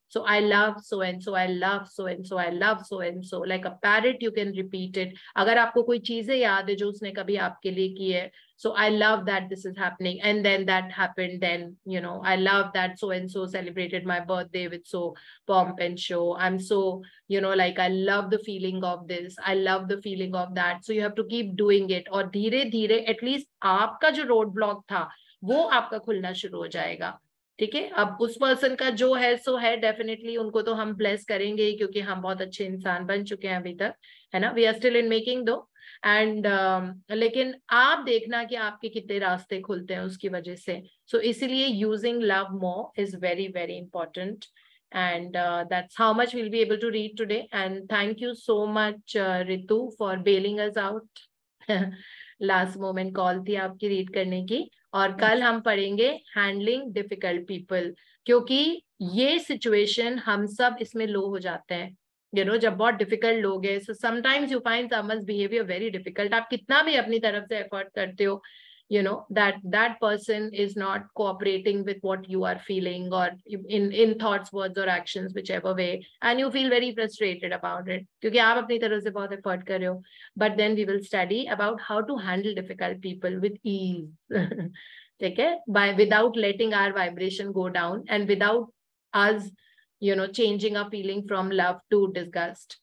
So I love so and so, I love so and so, I love so and so. Like a parrot, you can repeat it. अगर आपको कोई चीजें याद है जो उसने कभी आपके लिए की है, so I love that this is happening, and then that happened. Then you know, I love that so and so celebrated my birthday with so pomp and show. I'm so, you know, like I love the feeling of this. I love the feeling of that. So you have to keep doing it. और धीरे धीरे at least आपका जो road block था वो आपका खुलना शुरू हो जाएगा. ठीक है, अब उस पर्सन का जो है सो है, डेफिनेटली उनको तो हम ब्लेस करेंगे क्योंकि हम बहुत अच्छे इंसान बन चुके हैं अभी तक, है ना. We are still in making though. And लेकिन आप देखना कि आपके कितने रास्ते खुलते हैं उसकी वजह से. सो so, इसीलिए using love more is very very important. And uh, that's how much we'll be able to read today. And thank you so much, uh, Ritu, for bailing us out. Last moment call थी आपकी read करने की. और कल हम पढ़ेंगे handling difficult people, क्योंकि ये सिचुएशन हम सब इसमें लो हो जाते हैं. यू नो, जब बहुत डिफिकल्ट लोग हैं, so sometimes you find someone's behaviour very difficult. आप कितना भी अपनी तरफ से एफर्ट करते हो, you know, that that person is not cooperating with what you are feeling, or in in thoughts, words or actions, whichever way, and you feel very frustrated about it क्योंकि आप अपनी तरफ से बहुत effort कर रहे हो. But then we will study about how to handle difficult people with ease. ठीक है, by without letting our vibration go down, and without us, you know, changing our feeling from love to disgust.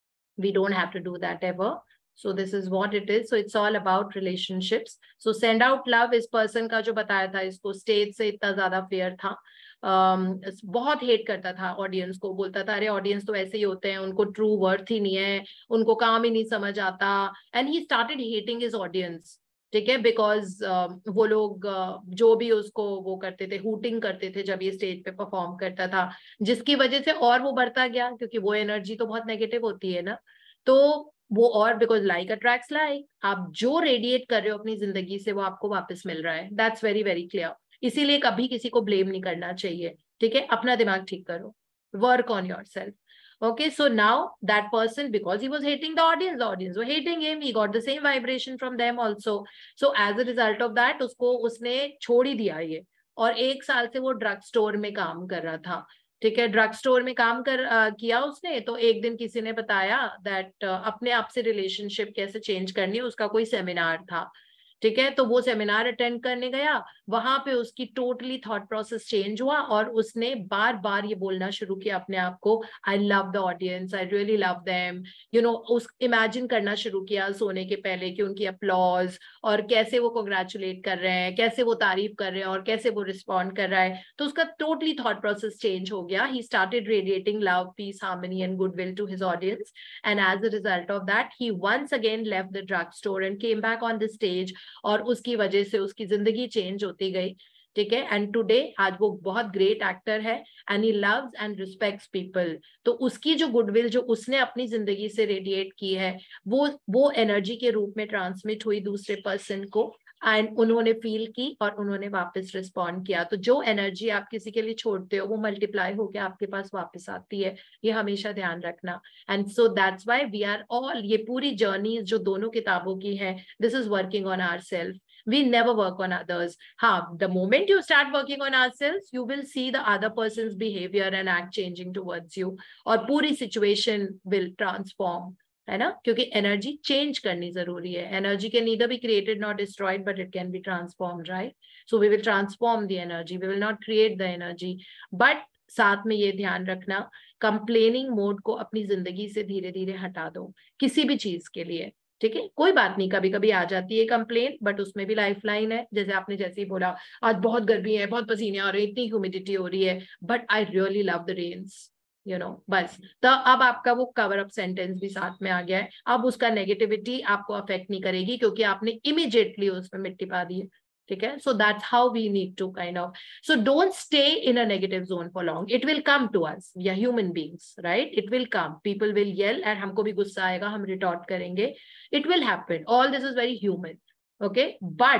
We don't have to do that ever. So this is what it is. So it's all about relationships. So send out love. इस person का जो बताया था, इसको stage से इतना ज्यादा fear था, um, बहुत hate करता था audience को, बोलता था अरे audience तो ऐसे ही होते हैं, उनको true worth ही नहीं है, उनको काम ही नहीं समझ आता. And he started hating his audience. ठीक है, because uh, वो लोग uh, जो भी उसको वो करते थे, hooting करते थे जब ये stage पे perform करता था, जिसकी वजह से और वो बढ़ता गया, क्योंकि वो energy तो बहुत negative होती है ना. तो वो और बिकॉज लाइक अट्रैक्ट्स लाइक, आप जो रेडिएट कर रहे हो अपनी जिंदगी से वो आपको वापस मिल रहा है. That's very very clear. इसीलिए कभी किसी को ब्लेम नहीं करना चाहिए. ठीक है, अपना दिमाग ठीक करो, work on yourself. Okay, so now that person, because he was hating the audience, the audience were hating him, he got the same vibration from them also. So as a result of that, उसको उसने छोड़ ही दिया ये, और एक साल से वो ड्रग स्टोर में काम कर रहा था. ठीक है, ड्रग स्टोर में काम कर uh, किया उसने. तो एक दिन किसी ने बताया दैट uh, अपने आप से रिलेशनशिप कैसे चेंज करनी है, उसका कोई सेमिनार था. ठीक है, तो वो सेमिनार अटेंड करने गया, वहां पे उसकी टोटली थॉट प्रोसेस चेंज हुआ, और उसने बार बार ये बोलना शुरू किया अपने आप को, I love the audience, I really love them. You know, उस इमेजिन करना शुरू किया सोने के पहले कि उनकी अपलॉज, और कैसे वो कांग्रेचुलेट कर रहे हैं, कैसे वो तारीफ कर रहे हैं, और कैसे वो रिस्पॉन्ड कर रहा है. तो उसका टोटली थॉट प्रोसेस चेंज हो गया. He started radiating love, peace, harmony and goodwill to his audience, and as a result of that he once again left the drug store and came back on the stage, और उसकी वजह से उसकी जिंदगी change होती गई. ठीक है, एंड टुडे आज वो बहुत ग्रेट एक्टर है, and he loves and respects people. तो उसकी जो गुडविल जो उसने अपनी जिंदगी से रेडिएट की है, वो वो एनर्जी के रूप में ट्रांसमिट हुई दूसरे पर्सन को, एंड उन्होंने फील की और उन्होंने वापस रिस्पॉन्ड किया. तो जो एनर्जी आप किसी के लिए छोड़ते हो वो मल्टीप्लाई होकर आपके पास वापस आती है, ये हमेशा ध्यान रखना. And so that's why we are all, ये पूरी जर्नी जो दोनों किताबों की है, this is working on ourselves. We never work on others. हाँ, the moment you start working on ourselves, you will see the other person's behavior and act changing towards you, और पूरी situation will transform, है ना, क्योंकि energy change करनी जरूरी है. Energy can neither be created nor destroyed, but it can be transformed, right? So we will transform the energy. We will not create the energy. But साथ में ये ध्यान रखना, complaining mode को अपनी जिंदगी से धीरे धीरे हटा दो किसी भी चीज के लिए. ठीक है, कोई बात नहीं, कभी कभी आ जाती है कंप्लेंट, बट उसमें भी लाइफ लाइन है. जैसे आपने जैसे ही बोला, आज बहुत गर्मी है, बहुत पसीने आ रहे हैं, इतनी ह्यूमिडिटी हो रही है, but I really love the rains, you know. बस तो अब आपका वो कवर अप सेंटेंस भी साथ में आ गया है. अब उसका नेगेटिविटी आपको अफेक्ट नहीं करेगी, क्योंकि आपने इमीडिएटली उसमें मिट्टी पा दी है. ठीक है, so that's how we need to kind of, so don't stay in a negative zone for long. It will come to us. We are human beings, right? It will come. People will yell, and हमको भी गुस्सा आएगा, हम retort करेंगे. It will happen. All this is very human. Okay, but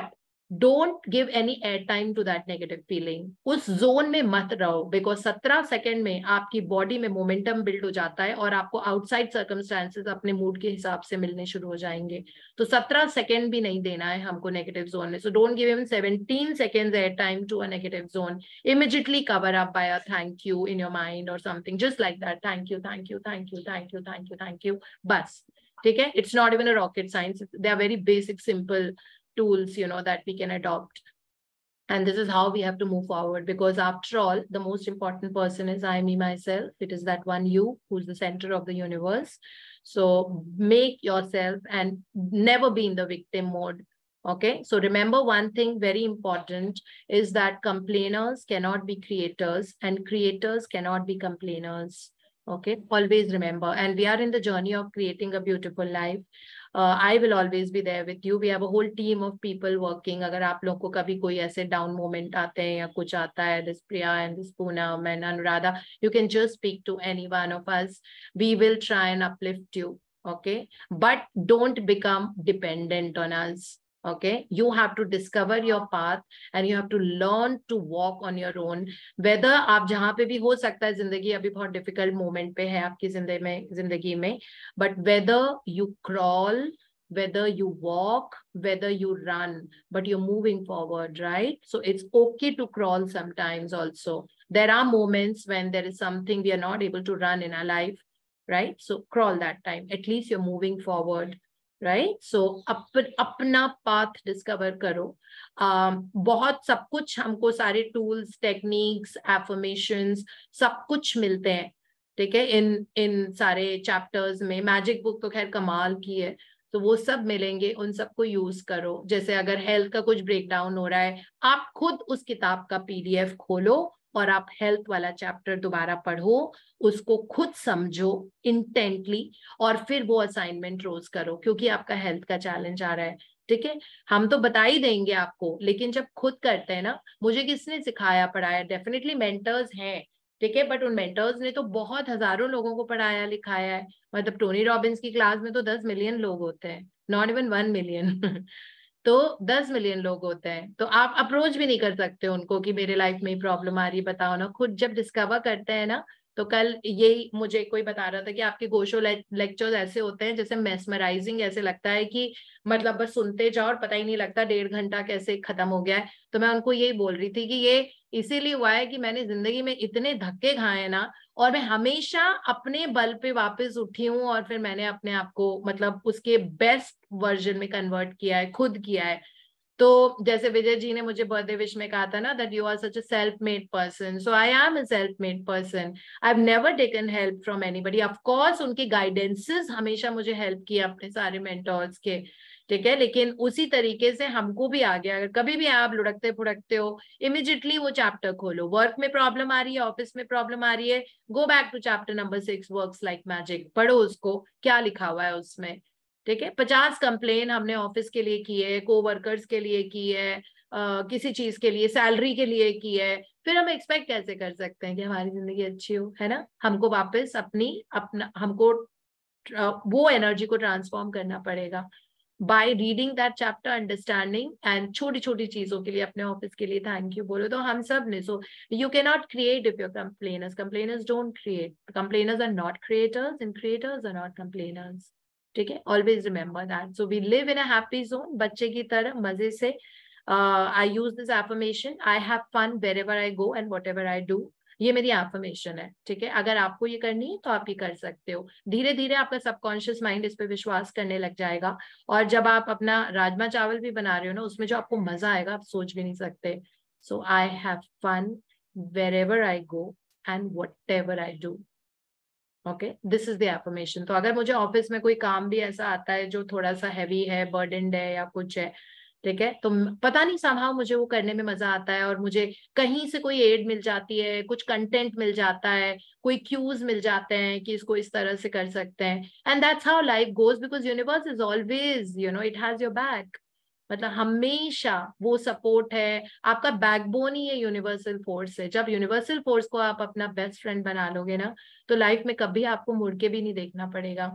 don't give any air time to that negative feeling, उस zone में मत रहो, बिकॉज सत्रह सेकेंड में आपकी बॉडी में मोमेंटम बिल्ड हो जाता है और आपको आउटसाइड सर्कमस्टांसेस अपने मूड के हिसाब से मिलने शुरू हो जाएंगे। तो सत्रह सेकेंड भी नहीं देना है हमको नेगेटिव जोन में। So don't give even seventeen seconds air time to a negative zone. Immediately cover up by a thank you in your mind और something just like that, thank you thank you thank you thank you thank you thank you, बस। ठीक है, it's not even a rocket science, they are very basic simple tools, you know, that we can adopt. And this is how we have to move forward, because after all, the most important person is I, me, myself. It is that one you who's the center of the universe. So make yourself and never be in the victim mode. Okay. So remember one thing very important is that complainers cannot be creators and creators cannot be complainers. Okay. Always remember. And we are in the journey of creating a beautiful life. Uh, I will always be there with you. We have a whole team of people working. अगर आप लोग को कभी कोई ऐसे down moment आते हैं या कुछ आता है, this Priya and this Poonam and Anuradha, you can just speak to any one of us. We will try and uplift you. Okay, but don't become dependent on us. Okay, you have to discover your path and you have to learn to walk on your own. Whether आप जहाँ पे भी हो सकता है, जिंदगी अभी बहुत difficult moment पे है आपकी जिंदगी में जिंदगी में, but whether you crawl, whether you walk, whether you run, but you're moving forward, right? So it's okay to crawl sometimes also. There are moments when there is something we are not able to run in our life, right? So crawl that time. At least you're moving forward. Right, so अपना path discover करो। uh, बहुत सब कुछ हमको सारे tools, techniques, affirmations सब कुछ मिलते हैं, ठीक है, इन इन सारे चैप्टर्स में। मैजिक बुक तो खैर कमाल की है, तो वो सब मिलेंगे, उन सबको यूज करो। जैसे अगर हेल्थ का कुछ ब्रेक डाउन हो रहा है, आप खुद उस किताब का पीडीएफ खोलो और आप हेल्थ वाला चैप्टर दोबारा पढ़ो, उसको खुद समझो इंटेंटली और फिर वो असाइनमेंट रोज करो, क्योंकि आपका हेल्थ का चैलेंज आ रहा है। ठीक है, हम तो बता ही देंगे आपको, लेकिन जब खुद करते हैं ना, मुझे किसने सिखाया पढ़ाया, डेफिनेटली मेंटर्स हैं, ठीक है, बट उन मेंटर्स ने तो बहुत हजारों लोगों को पढ़ाया लिखाया है। मतलब टोनी रॉबिन्स की क्लास में तो दस मिलियन लोग होते हैं, नॉट इवन वन मिलियन तो दस मिलियन लोग होते हैं, तो आप अप्रोच भी नहीं कर सकते उनको कि मेरे लाइफ में प्रॉब्लम आ रही है, बताओ ना। खुद जब डिस्कवर करते हैं ना, तो कल यही मुझे कोई बता रहा था कि आपके गोशो लेक्चर्स ऐसे होते हैं जैसे मेस्मराइजिंग, ऐसे लगता है कि मतलब बस सुनते जाओ और पता ही नहीं लगता डेढ़ घंटा कैसे खत्म हो गया है। तो मैं उनको यही बोल रही थी कि ये इसीलिए हुआ है कि मैंने जिंदगी में इतने धक्के खाए हैं ना, और मैं हमेशा अपने बल पे वापस उठी हूँ और फिर मैंने अपने आप को मतलब उसके बेस्ट वर्जन में कन्वर्ट किया है, खुद किया है। तो जैसे विजय जी ने मुझे बर्थडे विश में कहा था ना, that you are such a self made person, so I am a self made person. I have never taken help from anybody. Of course उनके गाइडेंसेस हमेशा मुझे हेल्प किया अपने सारे मेंटर्स के, ठीक है, लेकिन उसी तरीके से हमको भी आ गया। अगर कभी भी आप लुढ़कते फुड़कते हो, इमीडिएटली वो चैप्टर खोलो। वर्क में प्रॉब्लम आ रही है, ऑफिस में प्रॉब्लम आ रही है, go back to chapter number six, works like magic, पढ़ो उसको, क्या लिखा हुआ है उसमें, ठीक है। पचास कंप्लेन हमने ऑफिस के लिए की है, को वर्कर्स के लिए की है, uh, किसी चीज के लिए, सैलरी के लिए की है, फिर हम एक्सपेक्ट कैसे कर सकते हैं कि हमारी जिंदगी अच्छी हो, है ना। हमको वापस अपनी अपना हमको uh, वो एनर्जी को ट्रांसफॉर्म करना पड़ेगा by reading that chapter, understanding, and छोटी छोटी चीजों के लिए अपने ऑफिस के लिए थैंक यू बोलो। तो हम सब ने, so you can not create if you're complainers, complainers don't create, complainers are not creators and creators are not complainers, ठीक है। Always remember that. So we live in a happy zone, बच्चे की तरह मजे से। I use this affirmation, I have fun wherever I go and whatever I do. ये मेरी affirmation है, ठीक है। अगर आपको ये करनी है तो आप ये कर सकते हो। धीरे धीरे आपका सबकॉन्शियस माइंड इस पे विश्वास करने लग जाएगा, और जब आप अपना राजमा चावल भी बना रहे हो ना, उसमें जो आपको मजा आएगा आप सोच भी नहीं सकते। So I have fun wherever I go and whatever I do. Okay, this is the affirmation. तो अगर मुझे ऑफिस में कोई काम भी ऐसा आता है जो थोड़ा सा हैवी है, बर्डनड है या कुछ है, ठीक है, तो पता नहीं समहाउ मुझे वो करने में मजा आता है, और मुझे कहीं से कोई एड मिल जाती है, कुछ कंटेंट मिल जाता है, कोई क्यूज मिल जाते हैं कि इसको इस तरह से कर सकते हैं, and that's how life goes, because universe is always, you know, it has your back. मतलब हमेशा वो सपोर्ट है, आपका बैकबोन ही ये यूनिवर्सल फोर्स है। जब यूनिवर्सल फोर्स को आप अपना बेस्ट फ्रेंड बना लोगे ना, तो लाइफ में कभी आपको मुड़ के भी नहीं देखना पड़ेगा।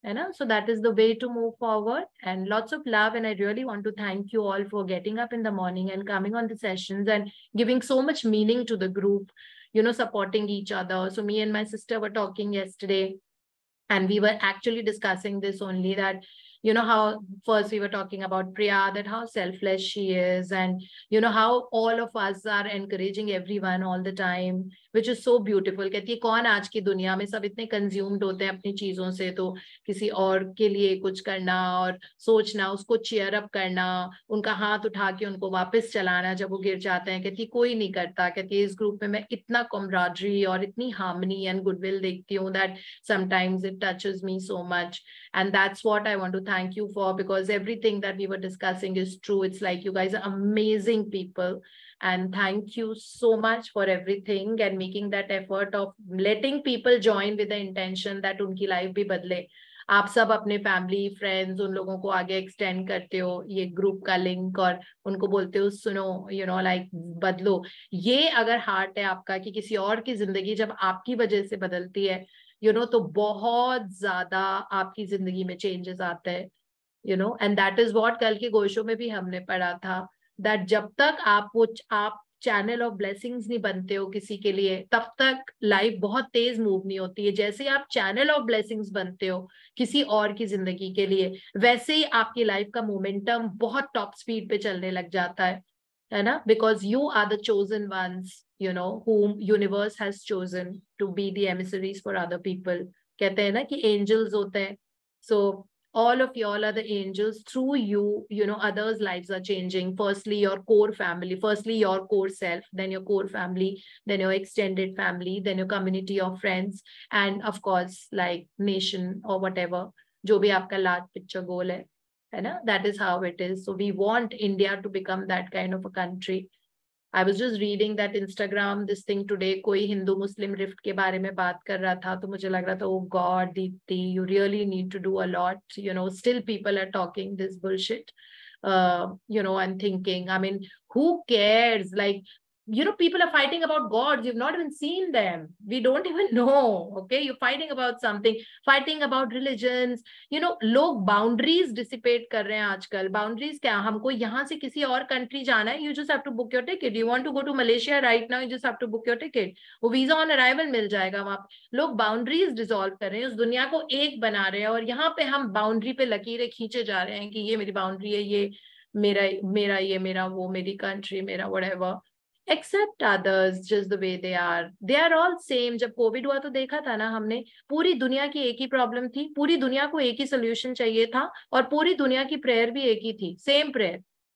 है ना? So that is the way to move forward, and lots of love. And I really want to thank you all for getting up in the morning and coming on the sessions and giving so much meaning to the group, you know, supporting each other. So me and my sister were talking yesterday, and we were actually discussing this only, that, you know, how first we were talking about Priya, that how selfless she is, and, you know, how all of us are encouraging everyone all the time, which is so beautiful. कहती है कौन आज की दुनिया में सब इतने consumed होते हैं अपनी चीजों से, तो किसी और के लिए कुछ करना और सोचना, उसको cheer up करना, उनका हाथ उठा के उनको वापस चलाना जब वो गिर जाते हैं, कहती कोई नहीं करता. कहती है इस ग्रुप में मैं इतना camaraderie और इतनी harmony and goodwill देखती हूँ that sometimes it touches me so much. And that's what I want to thank you for, because everything that we were discussing is true. It's like you guys are amazing people, and thank you so much for everything and making that effort of letting people join with the intention that उनकी life भी बदले. आप सब अपने family friends उन लोगों को आगे एक्सटेंड करते हो ये ग्रुप का लिंक, और उनको बोलते हो सुनो, यू नो लाइक बदलो. ये अगर हार्ट है आपका कि किसी और की जिंदगी जब आपकी वजह से बदलती है, यू नो, तो बहुत ज्यादा आपकी जिंदगी में चेंजेस आते हैं, you know. And that is what कल के गोशो में भी हमने पढ़ा था, दैट जब तक आप वो आप चैनल ऑफ ब्लेसिंग्स नहीं बनते हो किसी के लिए, तब तक लाइफ बहुत तेज मूव नहीं होती है. जैसे आप चैनल ऑफ ब्लेसिंग्स बनते हो किसी और की जिंदगी के लिए, वैसे ही आपकी लाइफ का मोमेंटम बहुत टॉप स्पीड पे चलने लग जाता है, है ना? Because you are the chosen ones, you know, whom universe has chosen to be the emissaries for other people. कहते हैं ना कि angels होते हैं. So all of y'all are the angels. Through you, you know, others' lives are changing. Firstly, your core family. Firstly, your core self. Then your core family. Then your extended family. Then your community of friends. And of course, like nation or whatever. जो भी आपका large picture goal है, है ना? That is how it is. So we want India to become that kind of a country. I was just reading that Instagram this thing today, कोई हिंदू मुस्लिम rift के बारे में बात कर रहा था, तो मुझे लग रहा था oh God Deepti, you really need to do a lot, you know. Still people are talking this bullshit, uh, you know, and thinking, I mean, who cares? Like, you know, people are fighting about gods. You've not even seen them. We don't even know. Okay, you're fighting about something, fighting about religions. You know, लोग boundaries dissipate कर रहे हैं आजकल. Boundaries क्या? हमको यहाँ से किसी और country जाना है. You just have to book your ticket. You want to go to Malaysia right now? You just have to book your ticket. वो visa on arrival मिल जाएगा वहाँ पे. लोग boundaries dissolve कर रहे हैं, उस दुनिया को एक बना रहे हैं, और यहाँ पे हम boundary पे लकीरें खींचे जा रहे हैं कि ये मेरी boundary है, ये मेरा मेरा ये मेरा वो मेरी country मेरा whatever. Accept others just the way they are. They are all same. जब कोविड हुआ तो देखा था ना हमने, पूरी दुनिया की एक ही प्रॉब्लम थी, पूरी दुनिया को एक ही सोल्यूशन चाहिए था, और पूरी दुनिया की प्रेयर भी एक ही थी, सेम प्रेयर.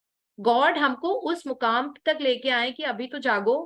गॉड हमको उस मुकाम तक लेके आए कि अभी तो जागो,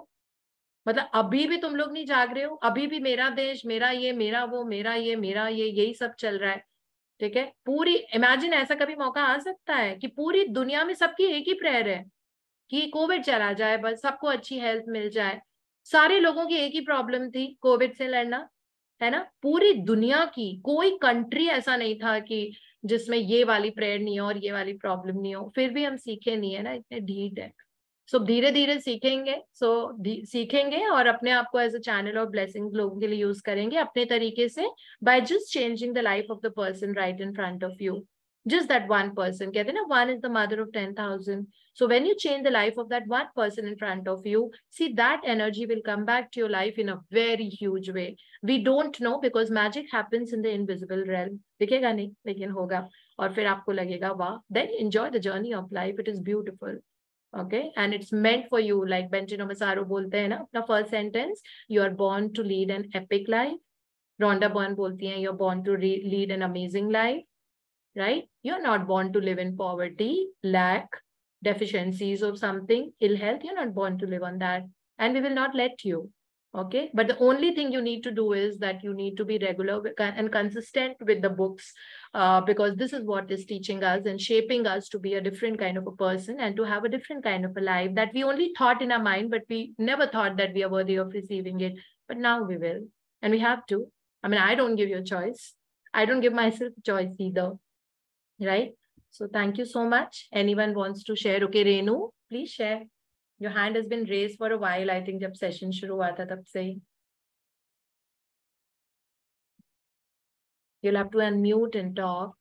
मतलब अभी भी तुम लोग नहीं जाग रहे हो, अभी भी मेरा देश, मेरा ये, मेरा वो, मेरा ये, मेरा ये, यही सब चल रहा है. ठीक है, पूरी इमेजिन ऐसा कभी मौका आ सकता है कि पूरी दुनिया में सबकी एक ही प्रेयर है कि कोविड चला जाए, बस सबको अच्छी हेल्थ मिल जाए. सारे लोगों की एक ही प्रॉब्लम थी, कोविड से लड़ना, है ना? पूरी दुनिया की कोई कंट्री ऐसा नहीं था कि जिसमें ये वाली प्रेयर नहीं हो और ये वाली प्रॉब्लम नहीं हो. फिर भी हम सीखे नहीं है ना, इतने ढीठ है. सो so, धीरे धीरे सीखेंगे. सो so, सीखेंगे और अपने आप को as a channel of blessing लोगों के लिए यूज करेंगे अपने तरीके से, by just changing the life of the person right in front of you. Just that one person. कहते हैं ना, one is the mother of ten thousand. So when you change the life of that one person in front of you, see that energy will come back to your life in a very huge way. We don't know because magic happens in the invisible realm. दिखेगा नहीं, लेकिन होगा, और फिर आपको लगेगा वाह. Then enjoy the journey of life. It is beautiful. Okay, and it's meant for you. Like Benjamin Massaro बोलते हैं ना अपना first sentence, you are born to lead an epic life. Rhonda Byrne बोलती हैं, you're born to lead an amazing life. Right? You're not born to live in poverty, lack, deficiencies of something, ill health. You're not born to live on that. And we will not let you. Okay? But the only thing you need to do is that you need to be regular and consistent with the books, uh, because this is what is teaching us and shaping us to be a different kind of a person and to have a different kind of a life that we only thought in our mind, but we never thought that we are worthy of receiving it. But now we will. And we have to. I mean, I don't give you a choice. I don't give myself a choice either. Right? So thank you so much. Anyone wants to share? Okay, Renu, please share. Your hand has been raised for a while. I think जब session शुरू हुआ था तब से ही. You'll have to unmute and talk.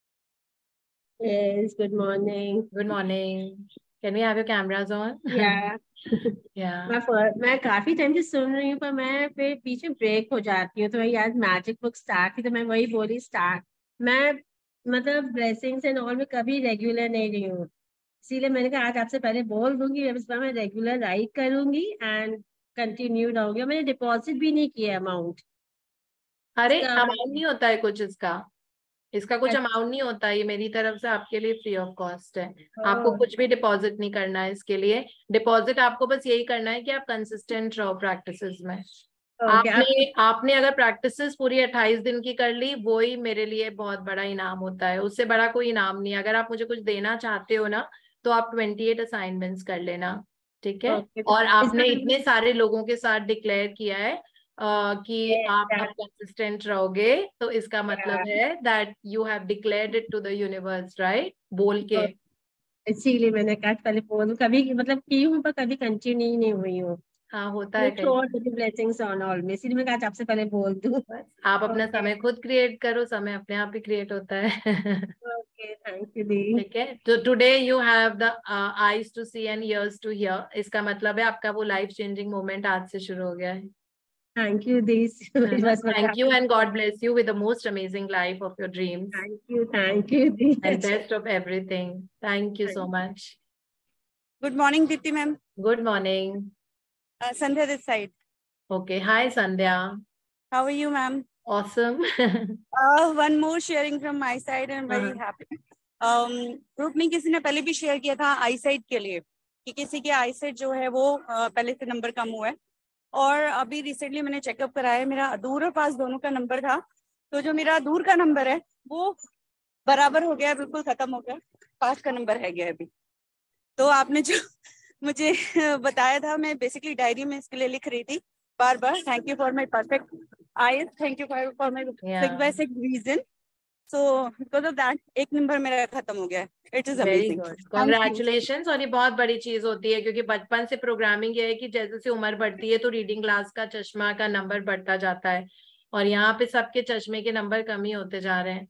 Yes, good morning. Good morning. Can we have your cameras on? Yeah. Yeah. मैं फर, मैं काफी time से सुन रही हूँ पर मैं फिर पीछे ब्रेक हो जाती हूँ, तो वही आज मैजिक बुक स्टार्ट थी तो मैं वही बोली स्टार्ट। मैं मतलब ब्लेसिंग्स एंड ऑल में कभी रेगुलर नहीं रही हूँ, इसीलिए मैंने कहा आज आपसे पहले बोल दूंगी, इस बार मैं रेगुलर राइड करूंगी एंड कंटिन्यू रहूंगी। मैंने डिपॉजिट भी नहीं किया अमाउंट। अरे अमाउंट नहीं होता है कुछ इसका, इसका कुछ अच्छा। अमाउंट नहीं होता, ये मेरी तरफ से आपके लिए फ्री ऑफ कॉस्ट है। आपको कुछ भी डिपॉजिट नहीं करना है इसके लिए। डिपॉजिट आपको बस यही करना है कि आप कंसिस्टेंट रहो प्रैक्टिसेस में। आपने आपने अगर प्रैक्टिसेस पूरी अट्ठाईस दिन की कर ली, वो ही मेरे लिए बहुत बड़ा इनाम होता है, उससे बड़ा कोई इनाम नहीं। अगर आप मुझे कुछ देना चाहते हो ना तो आप अट्ठाईस असाइनमेंट्स कर लेना, ठीक है। और आपने इतने सारे लोगों के साथ डिक्लेयर किया है Uh, कि आप अब कंसिस्टेंट रहोगे, तो इसका मतलब है that you have declared it to the universe, right, बोल के। इसीलिए मैंने कहा पहले बोल, कभी मतलब की हूँ पर कभी कंटिन्यू नहीं हुई हूँ। हाँ होता है ब्लेसिंग्स ऑन ऑल में, इसीलिए मैं कहा आपसे पहले बोल दूँ। आप अपना okay. समय खुद क्रिएट करो, समय अपने आप ही क्रिएट होता है। ओके, थैंक यू दी। ठीक है, तो today you have the eyes to see and ears to hear, इसका मतलब है आपका वो लाइफ चेंजिंग मोमेंट आज से शुरू हो गया है। Thank you, this. Thank you and God bless you with the most amazing life of your dreams. Thank you, thank you, this. And best of everything. Thank you so much. Good morning, Dipti ma'am. Good morning. Uh, Sandhya this side. Okay, hi Sandhya. How are you, ma'am? Awesome. uh, one more sharing from my side and very uh-huh. happy. Um, group में किसी ने पहले भी share किया था आई site के लिए कि किसी के आई साइट जो है वो uh, पहले से नंबर कम हुआ है, और अभी रिसेंटली मैंने चेकअप कराया, मेरा अधूर और पास दोनों का नंबर था, तो जो मेरा अधूर का नंबर है वो बराबर हो गया, बिल्कुल खत्म हो गया, पास का नंबर है गया अभी। तो आपने जो मुझे बताया था, मैं बेसिकली डायरी में इसके लिए लिख रही थी बार बार, thank you for my perfect eyes, thank you for my six by six vision. So because of that एक नंबर मेरा खत्म हो गया। It is amazing, congratulations. और ये बहुत बड़ी चीज होती है क्योंकि बचपन से प्रोग्रामिंग ये है कि जैसे जैसे उम्र बढ़ती है तो रीडिंग ग्लास का चश्मा का नंबर बढ़ता जाता है, और यहाँ पे सबके चश्मे के नंबर कम ही होते जा रहे हैं।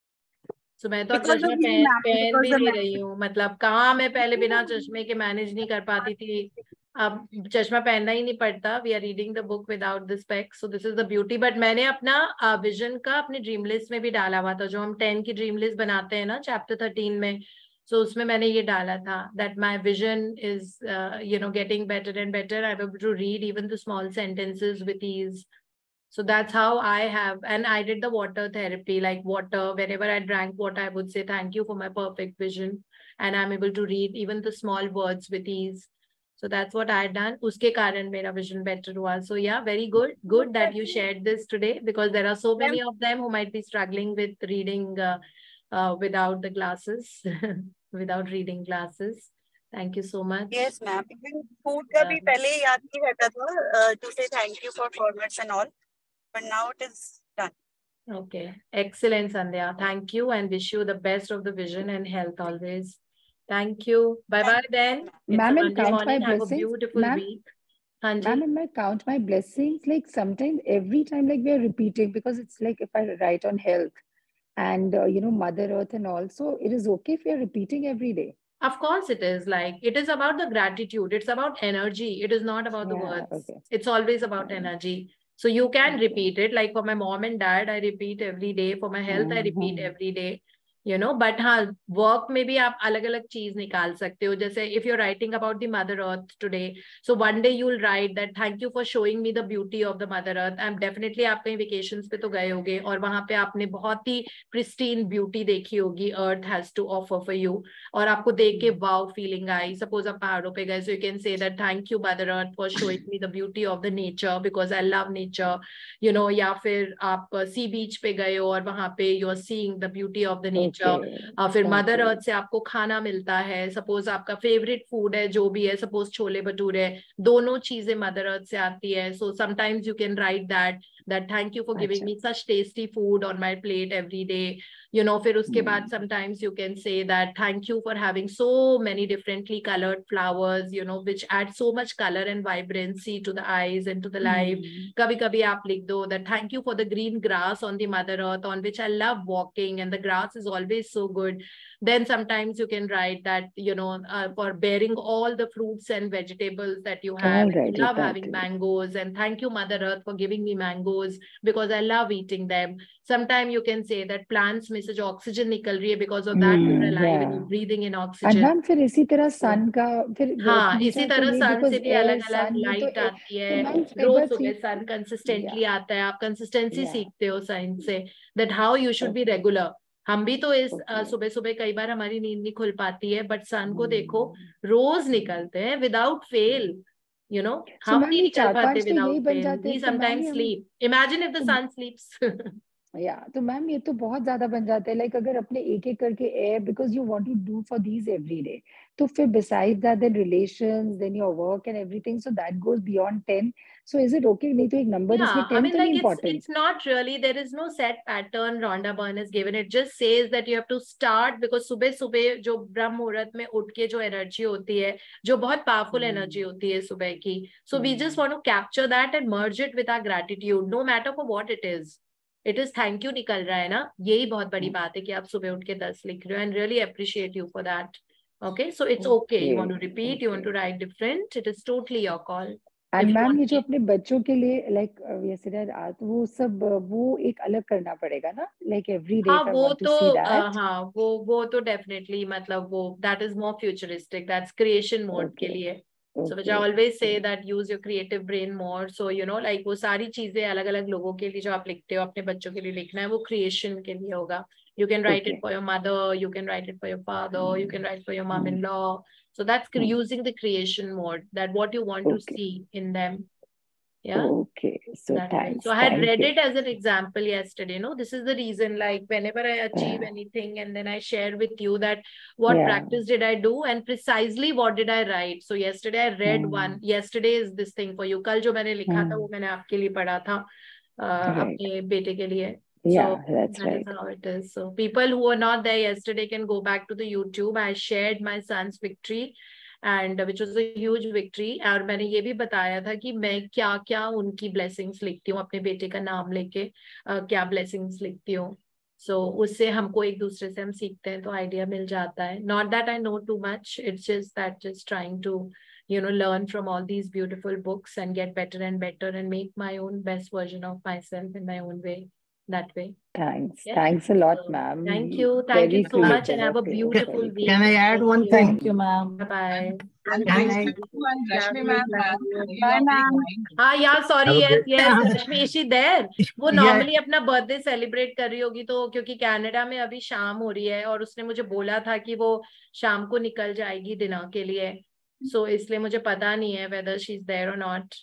सो मैं तो अब चश्मा पहन पहन भी नहीं रही हूँ, मतलब कहाँ मैं पहले बिना चश्मे के मैनेज नहीं कर पाती थी, अब चश्मा पहनना ही नहीं पड़ता। We are reading the book without the specs, so this is the beauty. But मैंने अपना विजन uh, का अपने ड्रीम लिस्ट में भी डाला हुआ था, जो हम टेन की ड्रीम लिस्ट बनाते हैं ना चैप्टर थर्टीन में, सो so उसमें मैंने ये डाला था that my vision is you know getting better and better, I am able to read even the small sentences with ease. So that's how I have, and I did the water therapy, like water, whenever I drank water I would say thank you for my perfect vision, and I'm able to read even the small words with ease. So that's what I done, uske karan mera vision better hua. So yeah, very good good that you shared this today, because there are so many of them who might be struggling with reading uh, uh, without the glasses without reading glasses. Thank you so much. Yes ma'am, food ka bhi pehle yaad nahi rehta tha to say thank you for formats and all, but now it is done. Okay, excellent Sandhya, thank you and wish you the best of the vision and health always. Thank you, bye bye then. Ma'am, and count my have blessings. a beautiful week. Ma'am, and I count my blessings, like sometimes every time like we are repeating, because it's like if I write on health and uh, you know Mother Earth and all, so it is okay if we are repeating every day. Of course it is, like it is about the gratitude, it's about energy, it is not about the Yeah, words. okay. It's always about energy. So you can repeat it, like for my mom and dad I repeat every day, for my health I repeat every day, you know. But हाँ, work में भी आप अलग अलग चीज निकाल सकते हो, जैसे if you're writing about the mother earth today, so one day you'll write that thank you for showing me the beauty of the mother earth. I'm definitely आप कहीं vacations पे तो गए होगे और वहां पे आपने बहुत ही pristine beauty देखी होगी earth has to offer for you, और आपको देख के wow feeling आई। Suppose आप पहाड़ों पे गए, so you can say that thank you mother earth for showing me the beauty of the nature because I love nature, you know. या फिर आप sea beach पे गए हो और वहां पे you are seeing the beauty of the nature. Okay, फिर मदर अर्थ से आपको खाना मिलता है, सपोज आपका फेवरेट फूड है जो भी है, सपोज छोले भटूरे, दोनों चीजें मदर अर्थ से आती है। So sometimes you can write that that thank you for giving me such tasty food on my plate every day, you know, फिर उसके बाद Hmm. sometimes you can say that thank you for having so many differently colored flowers, you know, which add so much color and vibrancy to the eyes and to the life. Hmm. कभी कभी आप लिख दो that thank you for the green grass on the Mother Earth on which I love walking and the grass is always so good. Then sometimes you can write that, you know, uh, for bearing all the fruits and vegetables that you have. All And right, you love got having it. mangoes and thank you Mother Earth for giving me mangoes because I love eating them. Sometimes you can say that plants में से जो oxygen निकल रही है because of that you're Hmm. alive and Yeah. you're breathing in And oxygen. Ma'am फिर इसी तरह So, सन का फिर हाँ, पूछना इसी तो तरह ये सन बिकॉज से भी एयर अलग अलग सन में तो लाइट ए- आती तो है. मैम कई रोज बार सुबह थ्री सन कंसिस्टेंटली या आता है. आप कंसिस्टेंसी या सीखते हो साइंस से that how you should be okay regular. हम भी तो इस ओके सुबह सुबह कई बार हमारी नींद नहीं खुल पाती है बट सन को देखो रोज निकलते हैं without fail. You know, so हम मैम नहीं ये निकल चार पाते पांच तो यही without बन fail. जाते We हैं तो मैम sometimes ये हम sleep. Imagine if the तो sun sleeps. या तो मैम ये तो बहुत ज्यादा बन जाता है लाइक अगर अपने एक एक करके air because you want to do for these every day तो फिर beside that then relations then your work and everything so that goes beyond ten so is it okay नहीं तो एक नंबर इसमें Yeah, I टेन mean, तो नहीं like it's important it's not really. There is no set pattern Rhonda Byrne has given. It just says that you have to start because सुबह सुबह जो ब्रह्म मुहूर्त में उठ के जो एनर्जी होती है, जो बहुत पावरफुल एनर्जी होती है सुबह की. So we just want to capture that and merge it with our gratitude, no matter for what it is. It is thank you निकल रहा है ना. यही बहुत बड़ी बात है कि आप सुबह उठ के दस लिख रहे हो and really appreciate you for that. Okay, so it's okay. You want to repeat, you want to write different. It is totally your call. And If you ma'am want ये जो to. अपने बच्चों के लिए लाइक यस्टरडे रात वो सब वो एक अलग करना पड़ेगा ना लाइक एवरी डे हाँ इफ आई वो वांट टू तो सी अ, दैट हाँ वो वो तो डेफिनेटली मतलब वो that is more futuristic that's creation mode के ओके लिए. So which I okay always say that use your creative brain more. So you know like वो सारी चीजें अलग अलग लोगों के लिए जो आप लिखते हो अपने बच्चों के लिए लिखना है वो क्रिएशन के लिए होगा. You can write okay it for your mother, you can write it for your father, you can write for your mom-in-law. So that's cre- using the creation mode, that what you want to okay see in them. Yeah. Okay so That way. Thanks So I had thank read you it as an example yesterday. No, this is the reason, like whenever I achieve anything and then I share with you that what Yeah. practice did I do and precisely what did I write. So yesterday I read Hmm. one. Yesterday is this thing for you. कल जो मैंने लिखा था Hmm. वो मैंने आपके लिए पढ़ा था uh, Right. अपने बेटे के लिए. Yeah, So that's that right. is how it is. So people who were not there yesterday can go back to the YouTube. I shared my son's victory. And which was a huge victory. और मैंने ये भी बताया था कि मैं क्या क्या उनकी blessings लिखती हूँ अपने बेटे का नाम लेके uh, क्या blessings लिखती हूँ. So उससे हमको एक दूसरे से हम सीखते हैं तो आइडिया मिल जाता है. Not that I know too much. It's just that just trying to you know learn from all these beautiful books and get better and better and make my own best version of myself in my own way. That way. Thanks. Yeah. Thanks a lot, So, ma'am. thank you. Thank Very you so much and creative have a of you. beautiful Very week. Can I add Thank one you. thing? Thank you, ma'am. Bye-bye. And Can thanks I? to you and Rashmi Yeah, ma'am. yeah. ma'am. You Bye, are very ma'am. kind. हाँ यार sorry Have a yes great- yes Rashmi is she there. वो Yeah. Normally अपना birthday celebrate कर रही होगी तो क्योंकि Canada में अभी शाम हो रही है और उसने मुझे बोला था कि वो शाम को निकल जाएगी डिनर के लिए. सो so, इसलिए मुझे पता नहीं है whether she's there or not.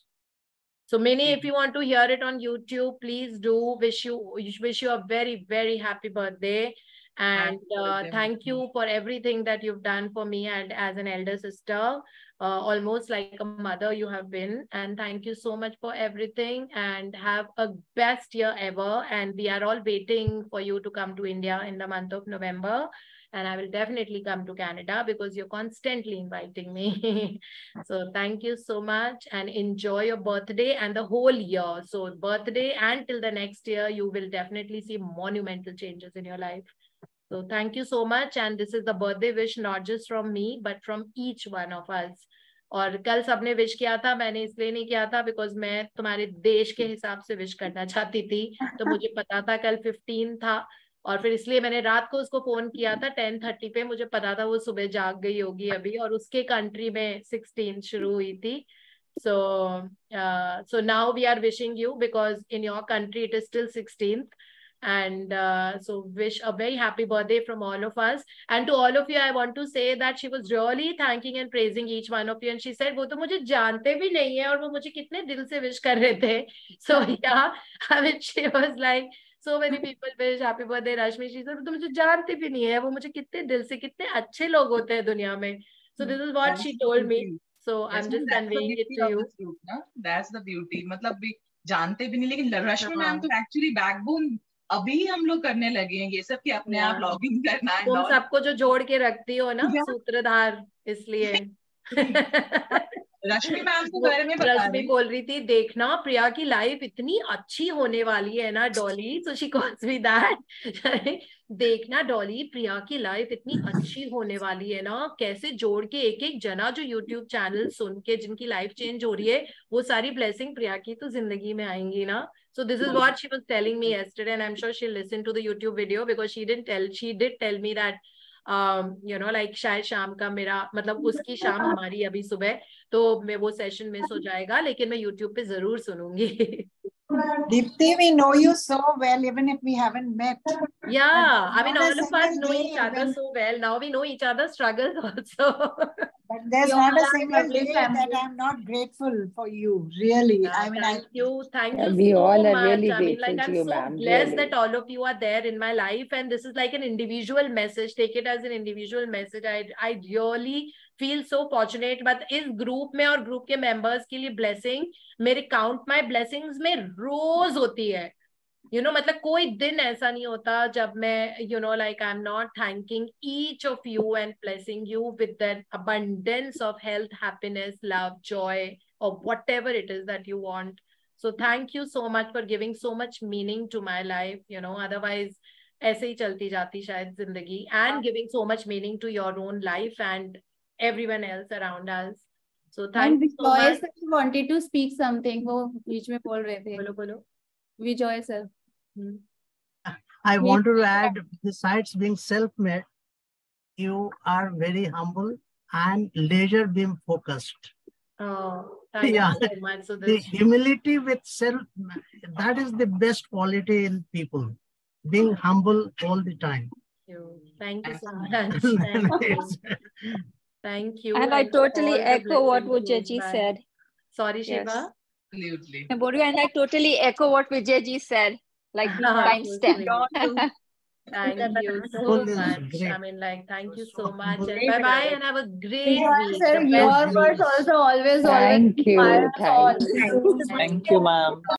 So Minnie, if you want to hear it on YouTube, please do. Wish you wish you a very very happy birthday, and Happy uh, birthday, thank you for everything that you've done for me and as an elder sister, uh, almost like a mother you have been. And thank you so much for everything. And have a best year ever. And we are all waiting for you to come to India in the month of November. And I will definitely come to Canada because you're constantly inviting me. So thank you so much and enjoy your birthday and the whole year. So birthday and till the next year, you will definitely see monumental changes in your life. So thank you so much. And this is the birthday wish, not just from me, but from each one of us. और कल सबने wish किया था, मैंने इसलिए नहीं किया था बिकॉज मैं तुम्हारे देश के हिसाब से विश करना चाहती थी. तो मुझे पता था कल फिफ्टीन था और फिर इसलिए मैंने रात को उसको फोन किया था टेन थर्टी पे. मुझे पता था वो सुबह जाग गई होगी अभी और उसके कंट्री में सिक्सटीन शुरू हुई थी. So uh, so now we are wishing you because in your country it is still sixteenth. And uh, so wish a very happy birthday from all of us. And to all of you, I want to say that she was really thanking and praising each one of you. And she said, वो तो मुझे जानते भी नहीं है और वो मुझे कितने दिल से wish कर रहे थे. So yeah, I mean, she was like, so many people wish happy birthday Rashmi. She said, वो तो मुझे जानते भी नहीं है, वो मुझे कितने दिल से कितने अच्छे लोग होते हैं दुनिया में. So this is what That's she the told me. beauty. So Yes, I'm ma'am, just that's the conveying it beauty to of you. this group, na? That's the beauty. मतलब भी जानते भी नहीं लेकिन रश्मि हाँ. मैम तो एक्चुअली बैकबोन अभी हम लोग करने लगे हैं ये सब कि अपने आप लॉगिन करना है। तुम सबको जो जोड़ के रखती हो ना सूत्रधार, इसलिए रश्मि मैम के बारे में बता रश्मि बोल रही थी, देखना प्रिया की लाइफ इतनी अच्छी होने वाली है ना Dolly, so she calls me that देखना डॉली प्रिया की लाइफ इतनी अच्छी होने वाली है ना, कैसे जोड़ के एक एक जना जो यूट्यूब चैनल सुन के जिनकी लाइफ चेंज हो रही है, वो सारी ब्लेसिंग प्रिया की तो जिंदगी में आएंगी ना। So this is what she was telling me yesterday, and I'm sure she'll listen to the YouTube video because she didn't tell, she did tell me that um, you know like शायद शाम का मेरा मतलब उसकी शाम हमारी अभी सुबह, तो मैं वो सेशन मिस हो जाएगा, लेकिन मैं YouTube पे जरूर सुनूंगी। Deepti, we know you so well, even if we haven't met. Yeah, I mean, all of us know each other so well. Now we know each other's struggles also. But there's not a single day that I'm not grateful for you, really. Yeah, I mean, thank I, you, thank Yeah, you we so all are much. really I mean, like, grateful to I'm you, so ma'am, blessed really. that all of you are there in my life, and this is like an individual message. Take it as an individual message. I, I really feel so fortunate. But इस group में और group के members के लिए blessing, मेरे count my blessings में रोज होती है. You know, मतलब कोई दिन ऐसा नहीं होता जब मैं, you know, like I'm not thanking each of you and blessing you with that abundance of health, happiness, love, joy, or whatever it is that you want. So thank you so much for giving so much meaning to my life, you know, otherwise ऐसे ही चलती जाती शायद जिंदगी, and giving so much meaning to your own life and everyone else around us. So thank you so much. I wanted to speak something. वो बीच में बोल रहे थे. बोलो बोलो. Vijoy sir. Hmm. I want to add, besides being self-made, you are very humble and laser beam focused. Oh, thank yeah. you so much. So the humility with self, that is the best quality in people. Being humble all the time. Thank you so much. Thank you. Thank you. And I totally echo what Vijayji said. Sorry, Yes. Shiva. Absolutely. And I totally echo what Vijayji said. Like time step. Thank you so much. I mean, like, thank you so much. And bye bye, and have a great week. Sir, your words also always, always Thank you. inspire us all. Thank you. Thank you, ma'am.